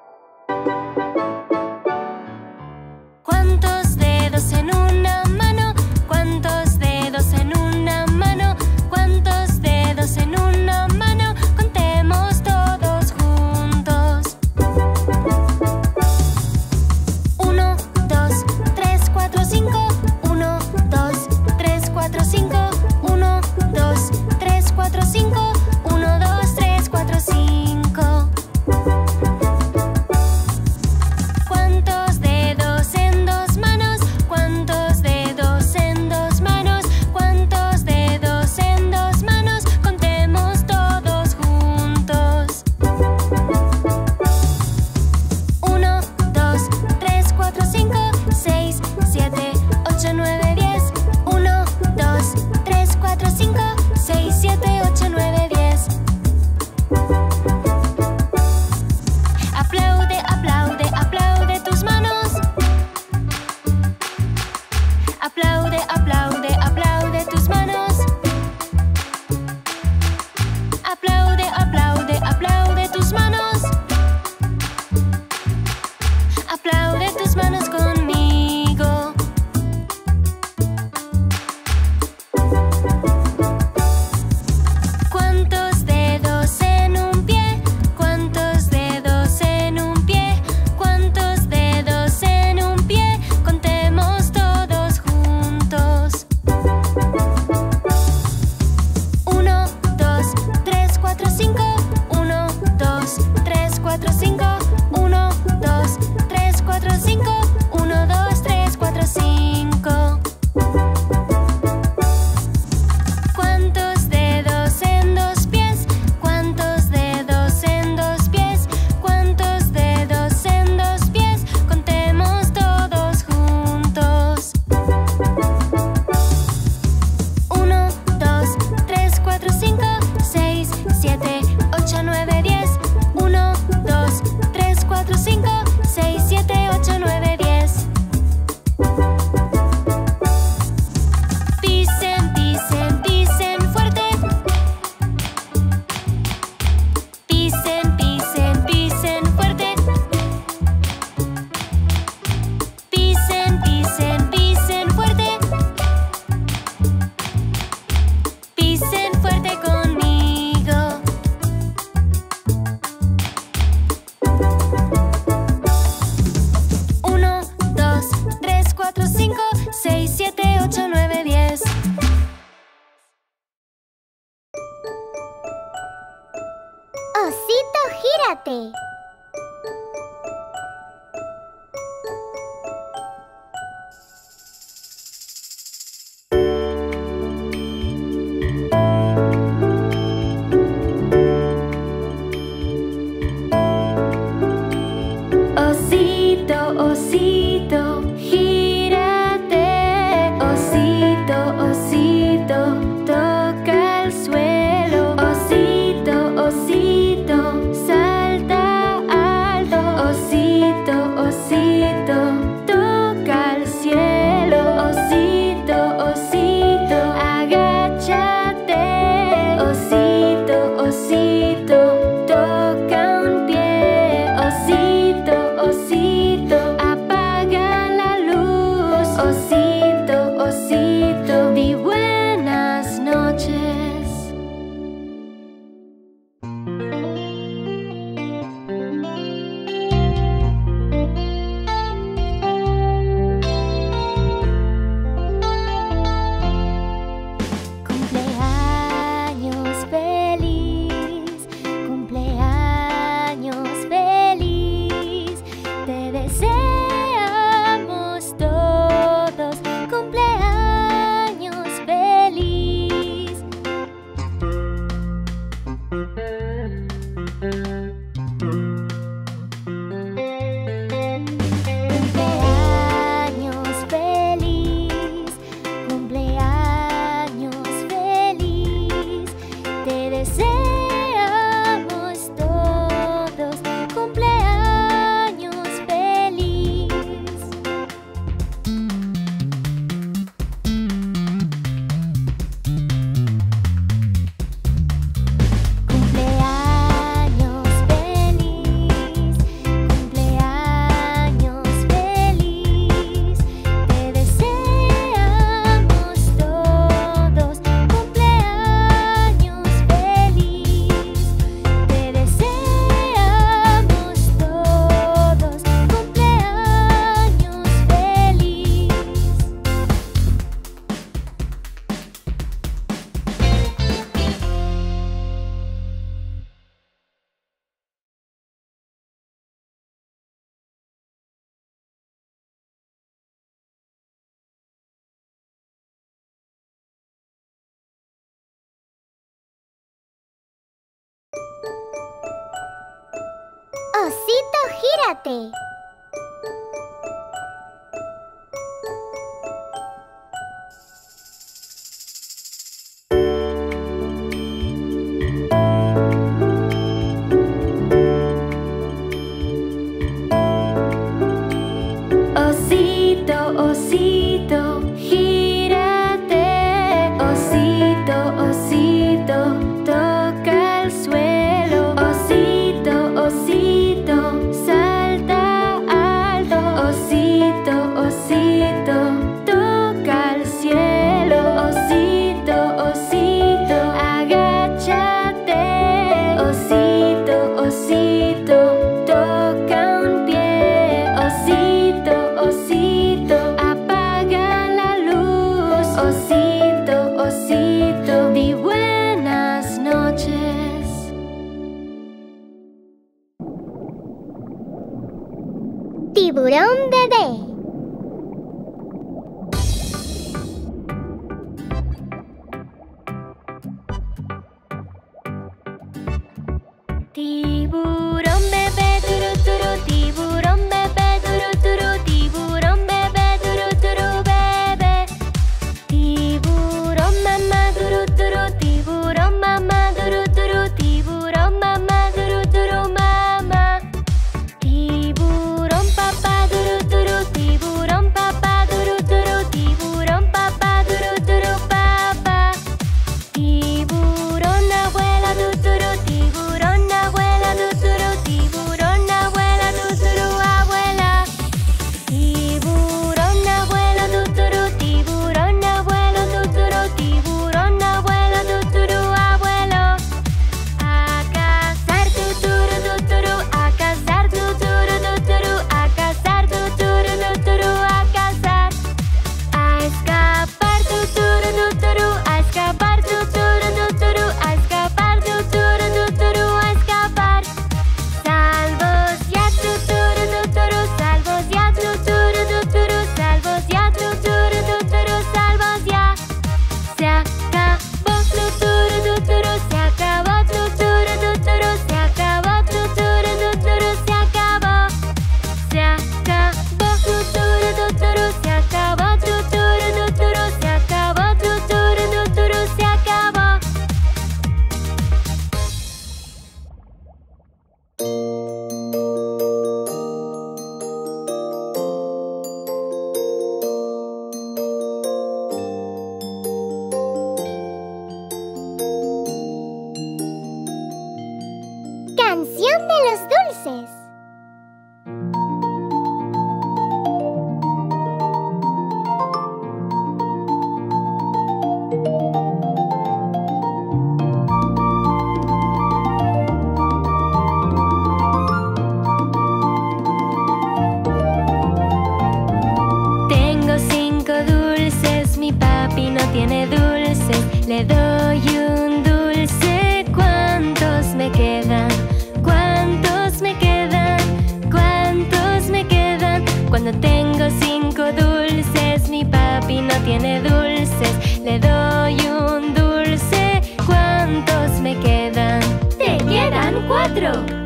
¿Cuántos dedos en una mano? ¿Cuántos dedos en una mano? ¿Cuántos dedos en una mano? Contemos todos juntos. 1, 2, 3, 4, 5. 1, 2, 3, 4, 5. 1, 2, 3, 4, 5. 1, 2, 3, 4, 5. ¿Cuántos dedos en dos manos? ¿Cuántos dedos en dos manos? ¿Cuántos dedos en dos manos? Contemos todos juntos. 1, 2, 3, 4, 5, 6, 7, 8, 9, 10. 1, 2, 3, 4, 5, 6, 7, 8, 9, 10. Aplaude, aplaude, aplaude tus manos. Aplaude, aplaude, aplaude tus manos. Aplaude, aplaude, aplaude tus manos. Aplaude tus manos conmigo. ¿Cuántos dedos en un pie? ¿Cuántos dedos en un pie? ¿Cuántos dedos en un pie? Contemos todos juntos. 1, 2, 3, 4, 5. 1, 2, 3, 4, 5. 1, 2, 3, 4, 5. 1, 2, 3, 4, 5. ¿Cuántos dedos en dos pies? ¿Cuántos dedos en dos pies? ¿Cuántos dedos en dos pies? Contemos todos juntos. 1, 2, 3, 4, 5, 6, 7, 8, 9, 10. 1, 2, 3, 4, 5, 6, 7, 8, 9, 10. Pisen, pisen, pisen fuerte. Pisen, pisen, pisen fuerte. Pisen, pisen, pisen fuerte. Pisen fuerte conmigo. 1, 2, 3, 4, 5, 6, 7, 8, 9, 10. Osito, gírate. Osito, osito, gírate. Osito, osito, toca el suelo. Osito, osito, salta Osito, gírate. Osito, osito, gírate. Osito, osito, toca el suelo. Osito, osito, salta alto. Osito, osito, toca el cielo. Osito, osito, agáchate. Osito, osito, toca un pie. Osito, osito, apaga la luz. Osito, osito, di buenas noches. Tiburón bebé. Tiburón bebé, turu turu, tiburón bebé, turu turu, tiburón bebé, turu turu, bebé. Tiburón mamá, turu turu, tiburón mamá, turu turu, tiburón mamá, turu turu, mamá. Tiburón papá, turu turu, tiburón papá, turu turu, tiburón papá, turu turu, papá. Tiburón abuela, tuturu, tiburón abuela, tuturu, tiburón abuela, tuturu, abuela. Tiburón abuelo, tuturu, tiburón abuelo, tuturu, tiburón abuelo, tuturu, abuelo. A cazar, tuturu, tuturu, a cazar, tuturu, tuturu, a cazar, tuturu, tuturu, a cazar. A escapar, tuturu, tuturu, a escapar, tuturu, tuturu, a escapar, tuturu, tuturu, a escapar. Salvos ya, tuturu, tuturu, salvos ya, tuturu, tuturu, salvos ya, tuturu, tuturu, salvos ya. Se acabó, tuturu, tuturu, se acabó, tuturu, tuturu, se acabó, tuturu, tuturu, se acabó. Se acabó, tuturu, tuturu, se acabó, tuturu, tuturu, se acabó, tuturu, tuturu, se acabó. Canción de los dulces. Tengo 5 dulces, mi papi no tiene dulces. Le doy un dulce, ¿cuántos me quedan? ¿Cuántos me quedan? ¿Cuántos me quedan? Cuando tengo 5 dulces, mi papi no tiene dulces. Le doy un dulce, ¿cuántos me quedan? ¡Te quedan 4!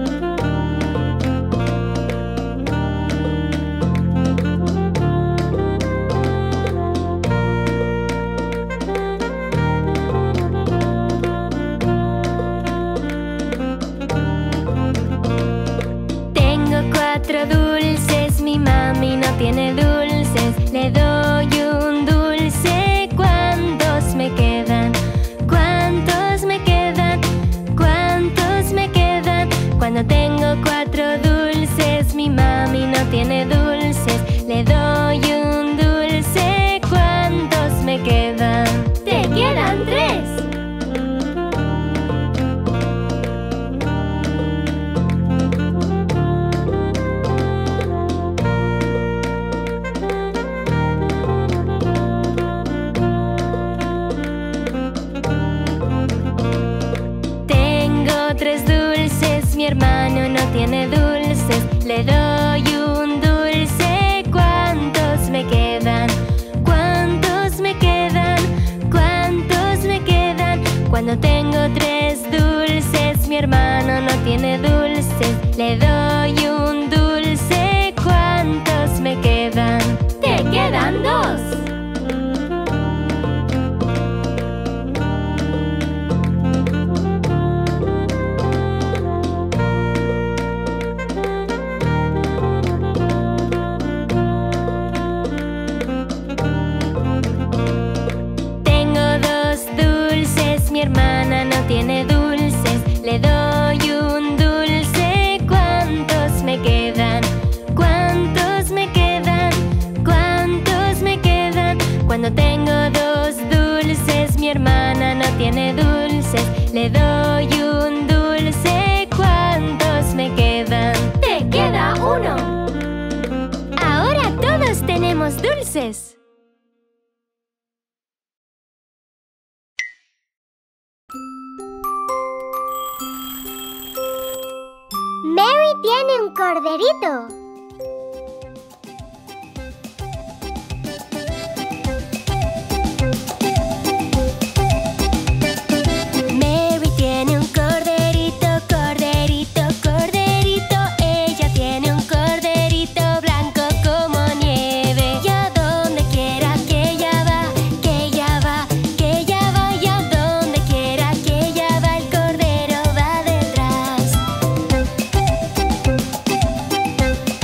Tengo 4 dulces, mi mami no tiene dulces. Le doy un dulce, ¿cuántos me quedan? ¿Cuántos me quedan? ¿Cuántos me quedan? Cuando tengo 4 dulces, mi mami no tiene dulces. Le doy un dulce, ¿cuántos me quedan? ¡Te quedan 3! Tengo 3 dulces, mi hermano no tiene dulces. Le doy un dulce, ¿cuántos me quedan? ¿Cuántos me quedan? ¿Cuántos me quedan? Cuando tengo 3 dulces, mi hermano no tiene dulces. Le doy hermana no tiene dulces. Le doy un dulce. ¿Cuántos me quedan? ¿Cuántos me quedan? ¿Cuántos me quedan? Cuando tengo 2 dulces, mi hermana no tiene dulces. Le doy un dulce. ¿Cuántos me quedan? ¡Te queda 1! Ahora todos tenemos dulces. Mary tiene un corderito. Mary tiene un corderito, corderito, corderito. Ella tiene un corderito blanco como nieve. Y a donde quiera que ella va, que ella va, que ella va. Y a donde quiera que ella va, el cordero va detrás.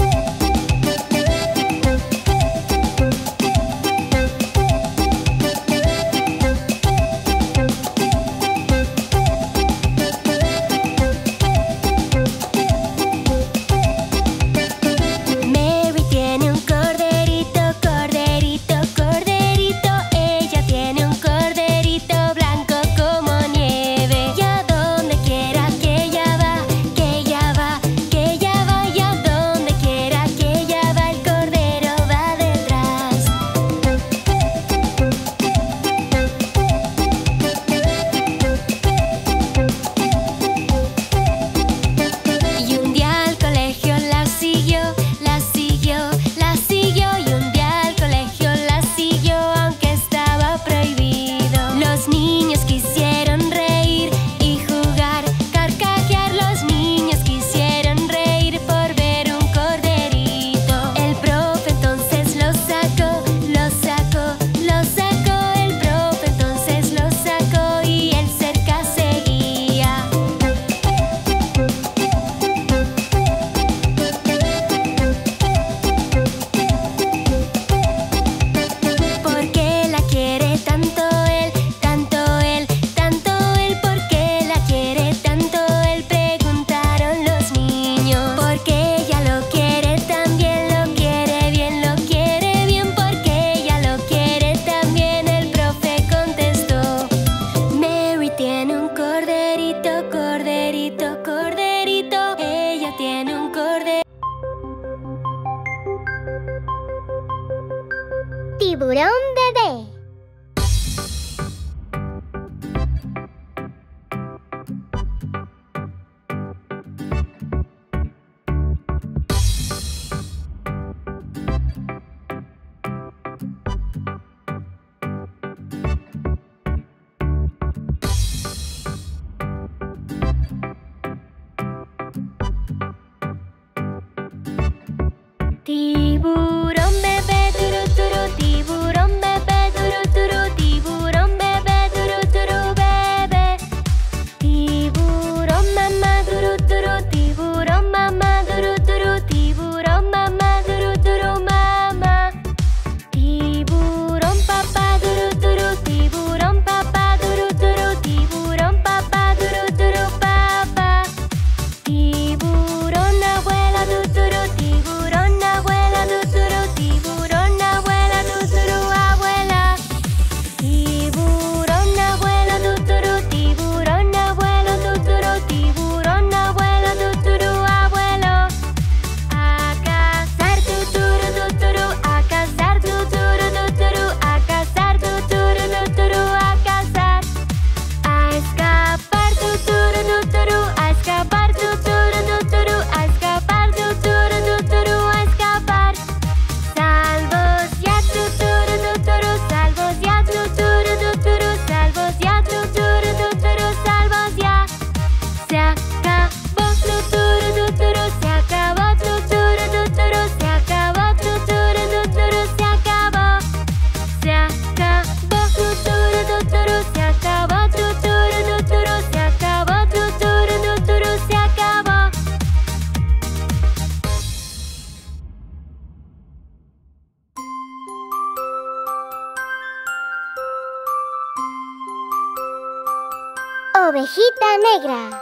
ovejita negra.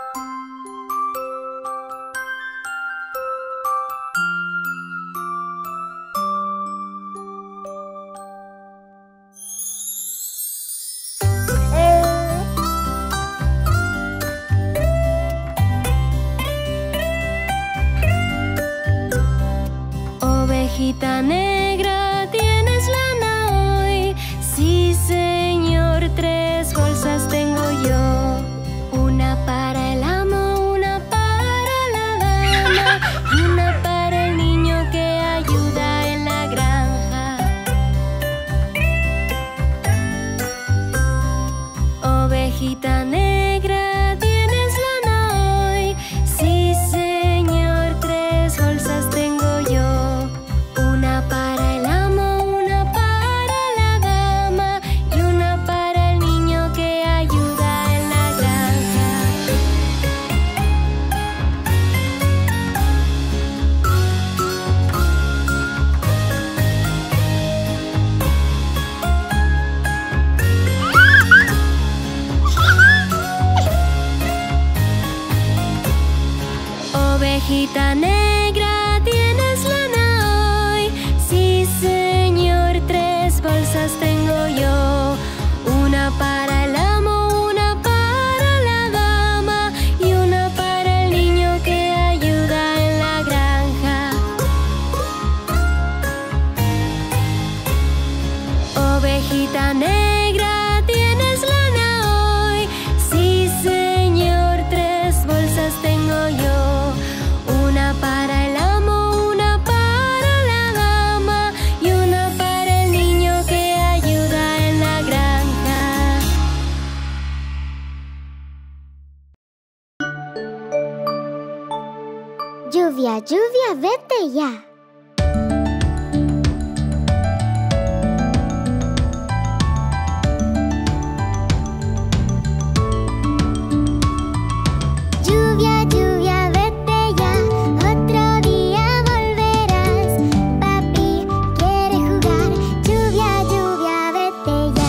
Ovejita negra, ¿tienes lana hoy? Sí, señor, 3 bolsas tengo yo. Una para el amo, una para la dama y una para el niño que ayuda en la granja. Ovejita negra, ¿tienes lana hoy? Sí, señor, 3 bolsas tengo yo. Una para el amo, una para la dama y una para el niño que ayuda en la granja. Ovejita negra, ¿tienes lana hoy? Sí, señor, 3 bolsas tengo yo. Una para el amo, una para la dama y una para el niño que ayuda en la granja. Ovejita negra, ¿tienes lana hoy? Sí, señor, 3 bolsas tengo yo. Una para el amo, una para la dama y una para el niño que ayuda en la granja. Lluvia, lluvia, vete ya. Lluvia, lluvia, vete ya. Otro día volverás. Papi quiere jugar. Lluvia, lluvia, vete ya.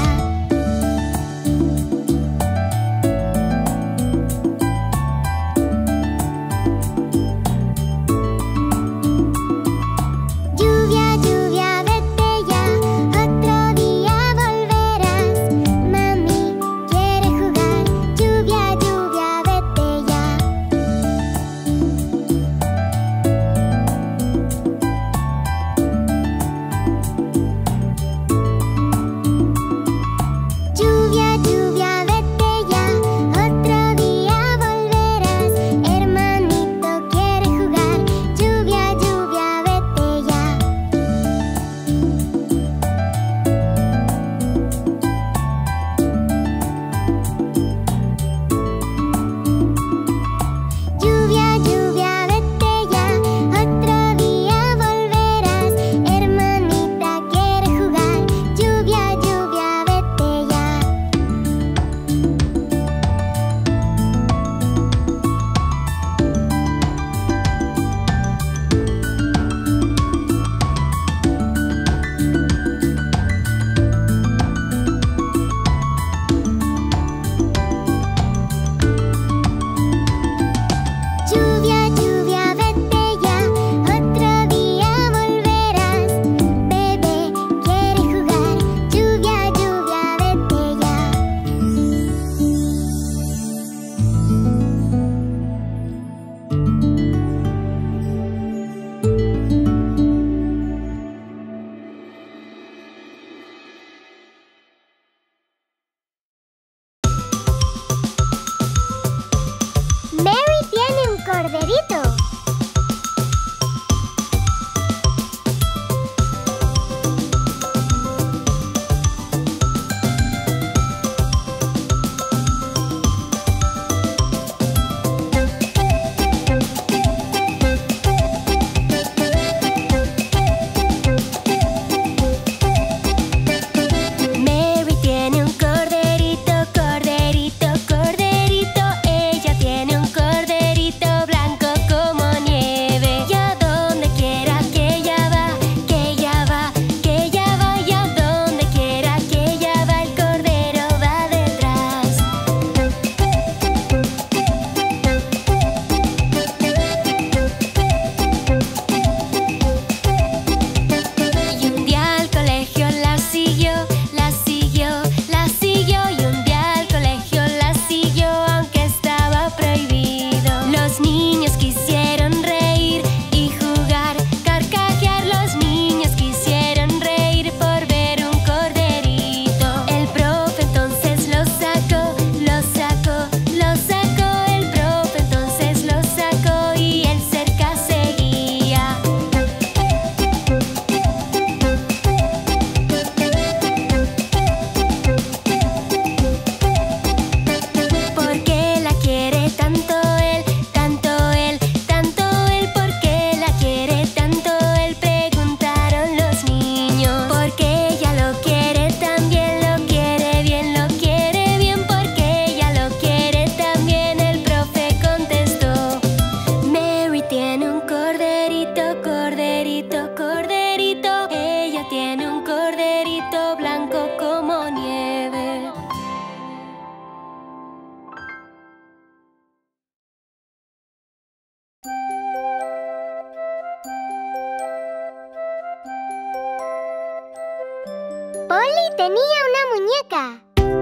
tenía una muñeca.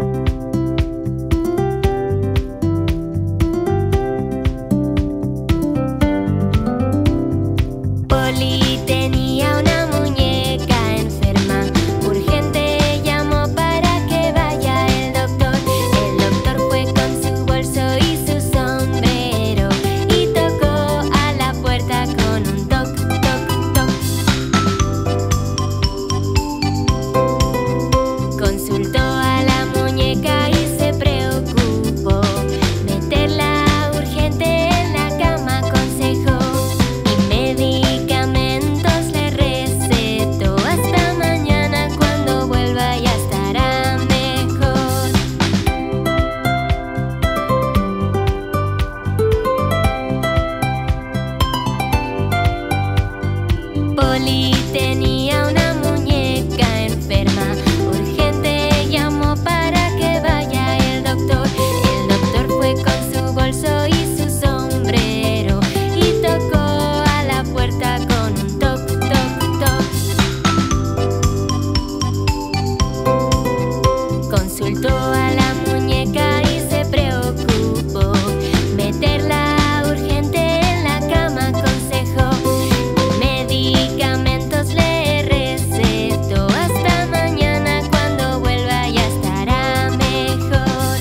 Polly tenía una muñeca enferma. Urgente llamó para que vaya el doctor. El doctor fue con su bolso y su sombrero y tocó a la puerta con un toc, toc, toc. Consultó a la muñeca y se preocupó. Meterla urgente en la cama aconsejó. Y medicamentos le recetó. Hasta mañana, cuando vuelva ya estará mejor. Polly tenía una muñeca enferma. Urgente llamó para que vaya el doctor. El doctor fue con su bolso y su sombrero y tocó a la puerta con un toc, toc, toc. Consultó a la muñeca y se preocupó. Meterla urgente en la cama aconsejó. Medicamentos le recetó. Hasta mañana, cuando vuelva ya estará mejor.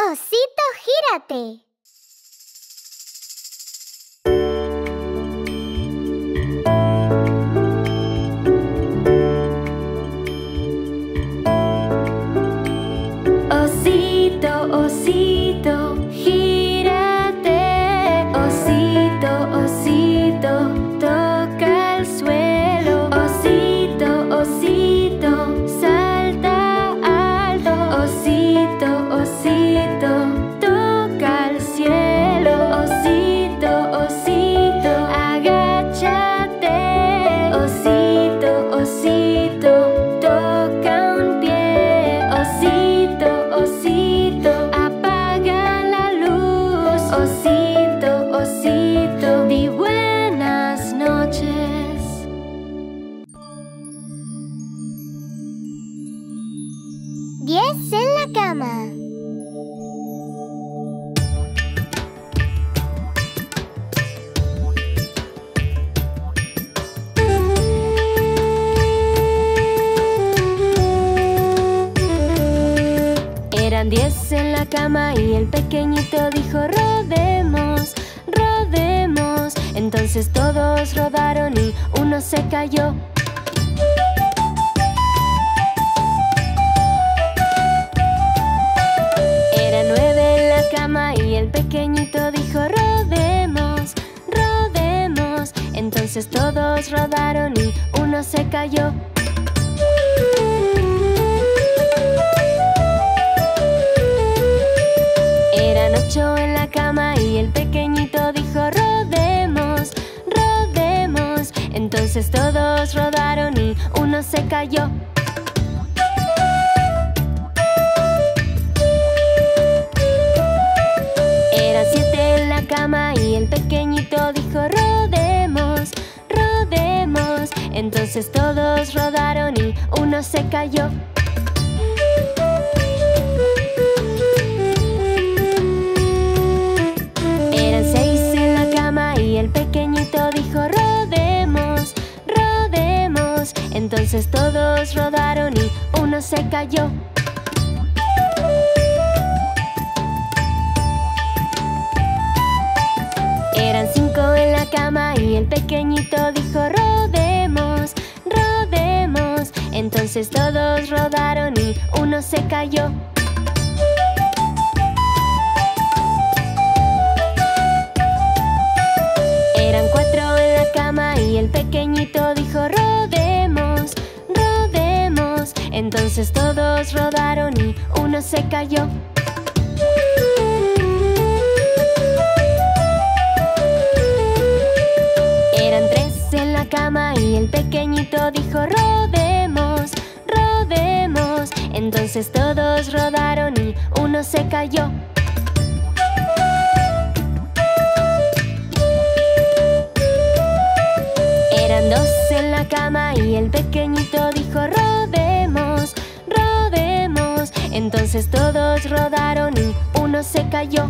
Osito, gírate. Osito, osito, gírate. Osito, osito, toca el suelo. Osito, osito, salta alto. Osito, osito, toca el cielo. Osito, osito, agáchate. Osito, osito, toca un pie. Osito, osito, apaga la luz. Osito, osito, di buenas noches. 10 en la cama. Eran 10 en la cama y el pequeñito dijo: rodemos, rodemos. Entonces todos rodaron y uno se cayó. Eran 9 en la cama y el pequeñito dijo: rodemos, rodemos. Entonces todos rodaron y uno se cayó. Eran 8 en la cama y el pequeñito dijo: rodemos, rodemos. Entonces todos rodaron y uno se cayó. Eran 7 en la cama y el pequeñito dijo: rodemos, rodemos. Entonces todos rodaron y uno se cayó. Eran 6 en la cama y el pequeñito dijo: rodemos, rodemos. Entonces todos rodaron y uno se cayó. Eran 5 en la cama y el pequeñito dijo: rodemos, rodemos. Entonces todos rodaron y uno se cayó. Eran 4 en la cama y el pequeñito dijo: rodemos, rodemos. Entonces todos rodaron y uno se cayó. Eran 3 en la cama y el pequeñito dijo: rodemos, rodemos. Entonces todos rodaron y uno se cayó. Eran 2 en la cama y el pequeñito dijo: rodemos, rodemos. Entonces todos rodaron y uno se cayó.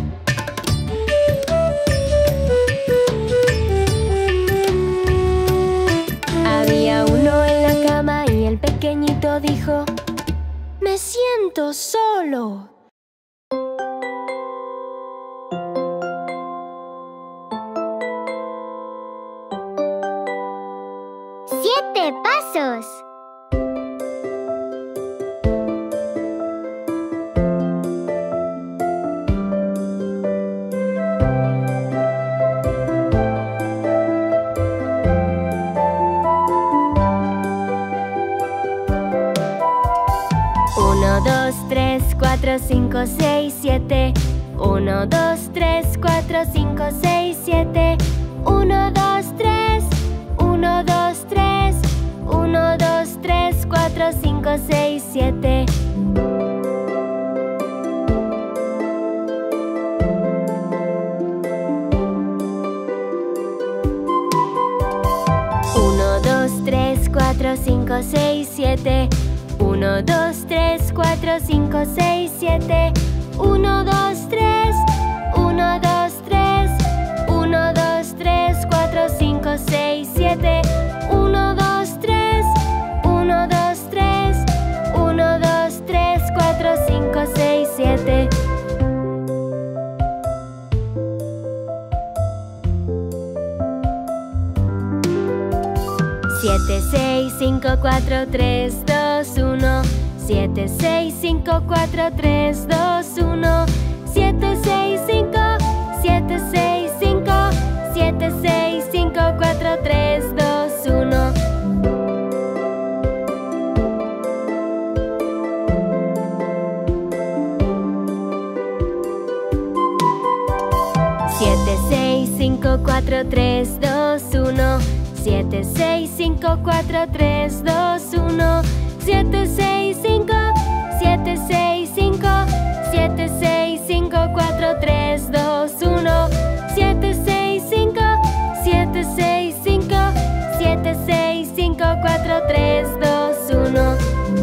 Había 1 en la cama y el pequeñito dijo: me siento solo. ¡7 pasos! Uno, 2, 3, 4, 5, 6, 7. 1, 2, 3, 4, 5, 6, 7. 1, 2, 3. 1, 2, 3. 1, 2, 3, 4, 5, 6, 7. Uno, 2, 3, 4, 5, 6, 7. 1, 2, 3, 4, 5, 6, 7. 1, 2, 3. 1, 2, 3. 1, 2, 3, 4, 5, 6, 7. 1, 2, 3. 1, 2, 3. 1, 2, 3, 4, 5, 6, 7. 7, 6, 5, 4, 3, 2, 1. 7, 6, 5, 4, 3, 2, 1. 7, 6, 5. 7, 6, 5. 7, 6, 5, 4, 3, 2, 1. 7, 6, 5, 4, 3, 2, 1. 7, 6, 5, 4, 3, 2, 1. 7, 6, 5. 7, 6, 5. 7, 6, 5, 4, 3, 2, 1. 7, 6, 5. 7, 6, 5. 7, 6, 5, 4, 3, 2, 1.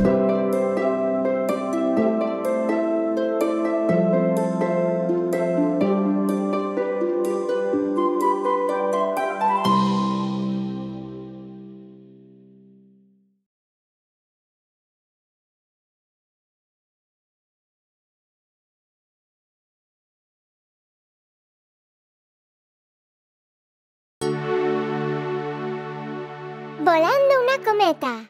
Volando una cometa.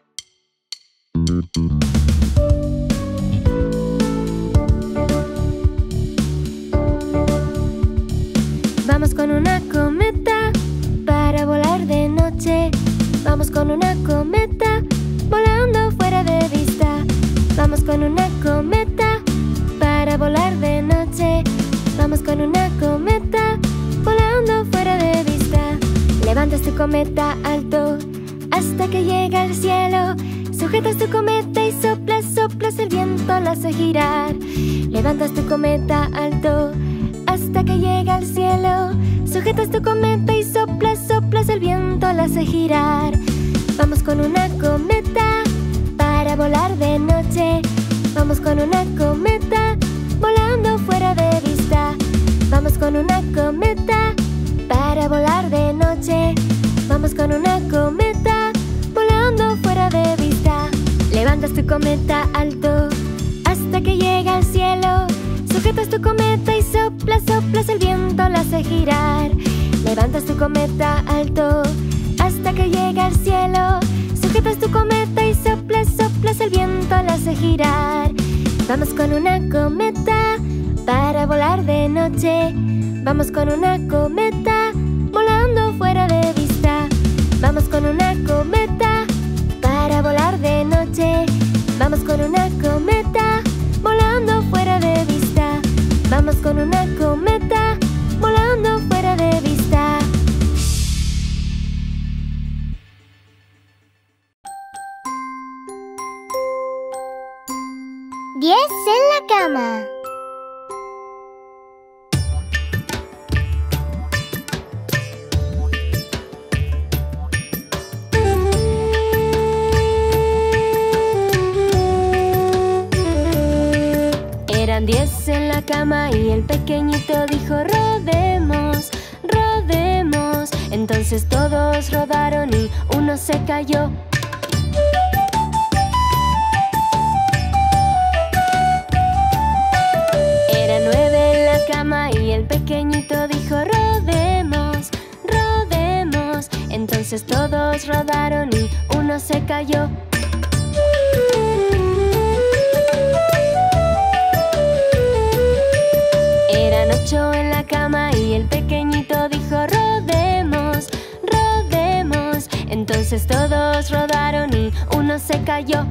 Vamos con una cometa para volar de noche. Vamos con una cometa volando fuera de vista. Vamos con una cometa para volar de noche. Vamos con una cometa volando fuera de vista. Levantas tu cometa alto hasta que llega al cielo. Sujetas tu cometa y soplas, soplas, el viento la hace girar. Levantas tu cometa alto hasta que llega al cielo. Sujetas tu cometa y soplas, soplas, el viento la hace girar. Vamos con una cometa para volar de noche. Vamos con una cometa volando fuera de vista. Vamos con una cometa para volar de noche. Vamos con una cometa volando fuera de vista. Levantas tu cometa alto hasta que llega al cielo. Sujetas tu cometa y soplas, soplas, el viento la hace girar. Levantas tu cometa alto hasta que llega al cielo. Sujetas tu cometa y soplas, soplas, el viento la hace girar. Vamos con una cometa para volar de noche. Vamos con una cometa volando fuera de vista. Vamos con una cometa para volar de noche. Vamos con una cometa volando fuera de vista. Vamos con una cometa volando fuera de vista. Diez en la cama. Eran 10 en la cama y el pequeñito dijo: rodemos, rodemos. Entonces todos rodaron y uno se cayó. Eran 9 en la cama y el pequeñito dijo: rodemos, rodemos. Entonces todos rodaron y uno se cayó. Eran 8 en la cama y el pequeñito dijo: rodemos, rodemos. Entonces todos rodaron y uno se cayó.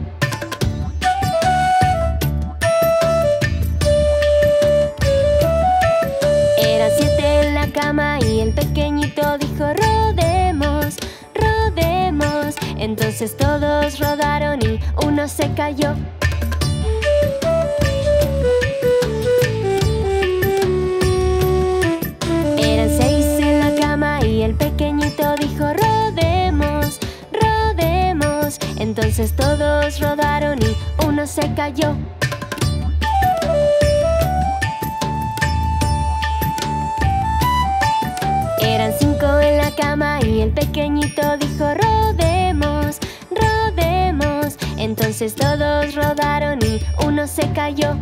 Eran 7 en la cama y el pequeñito dijo: rodemos, rodemos. Entonces todos rodaron y uno se cayó. Eran 6 en la cama y el pequeñito dijo: rodemos, rodemos. Entonces todos rodaron y uno se cayó. Eran 5 en la cama y el pequeñito dijo: rodemos, rodemos. Entonces todos rodaron y uno se cayó.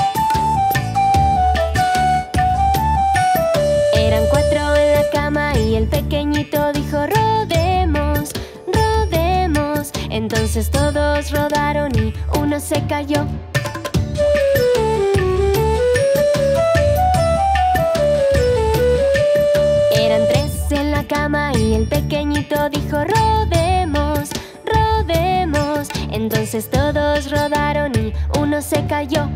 Eran 4 en la cama y y el pequeñito dijo: rodemos, rodemos. Entonces todos rodaron y uno se cayó. Eran 3 en la cama y el pequeñito dijo: rodemos, rodemos. Entonces todos rodaron y uno se cayó.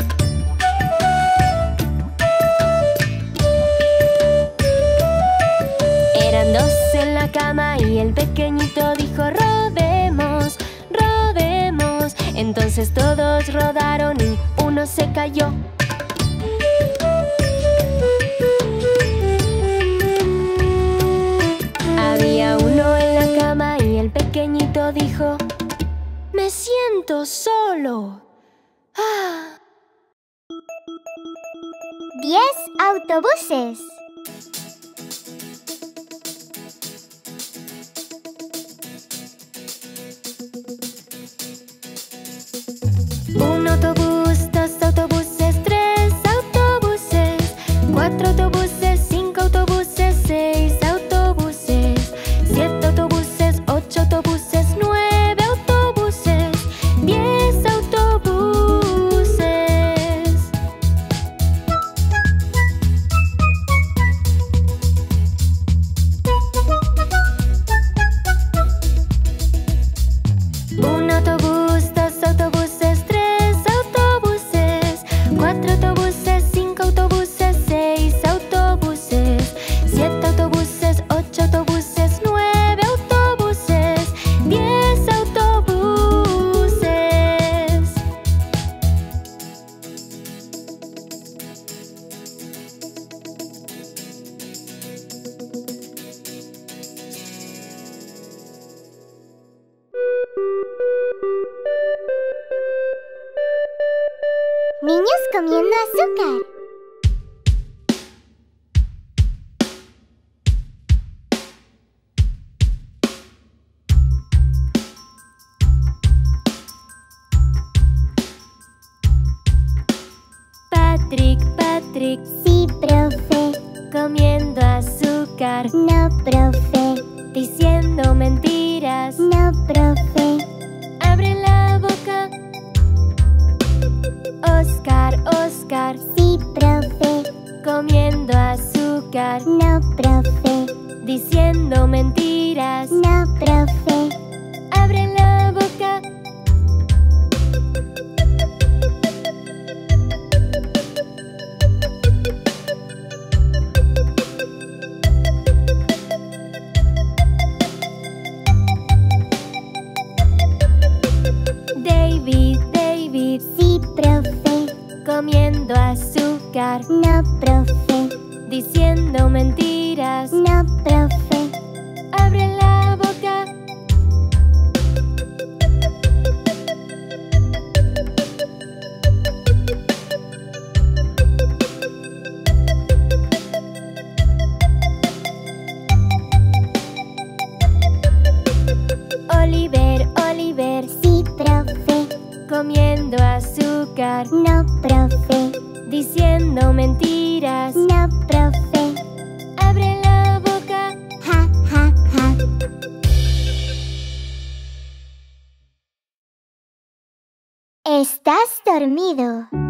Eran 2 en la cama y el pequeñito dijo: rodemos, rodemos. Entonces todos rodaron y uno se cayó. Había uno en la cama y el pequeñito dijo: me siento solo. 10 autobuses. Un autobús, 2 autobuses, 3 autobuses, 4 autobuses, 5 autobuses, 6 autobuses, 7 autobuses, 8 autobuses, 9 autobuses, 10 autobuses. Un autobús, 2 autobuses, 3 autobuses, 4 autobuses, 5 autobuses, 6 autobuses, 7 autobuses, 8 autobuses, 9 autobuses, 10 autobuses. Niños comiendo azúcar. Patrick, Patrick, Sí, profe. comiendo azúcar, No, profe. diciendo mentiras. No, profe. Abre la boca. Oscar, Oscar, Sí, profe. comiendo azúcar, No, profe. diciendo mentiras. No, profe. Abre la boca. David, David, Sí, profe. comiendo azúcar, No, profe. diciendo mentiras. No, profe. Abre la boca. Oliver, Oliver, Sí, profe. comiendo azúcar, No, profe. diciendo mentiras. No, profe. Abre la boca. Ja, ja, ja. ¿Estás dormido?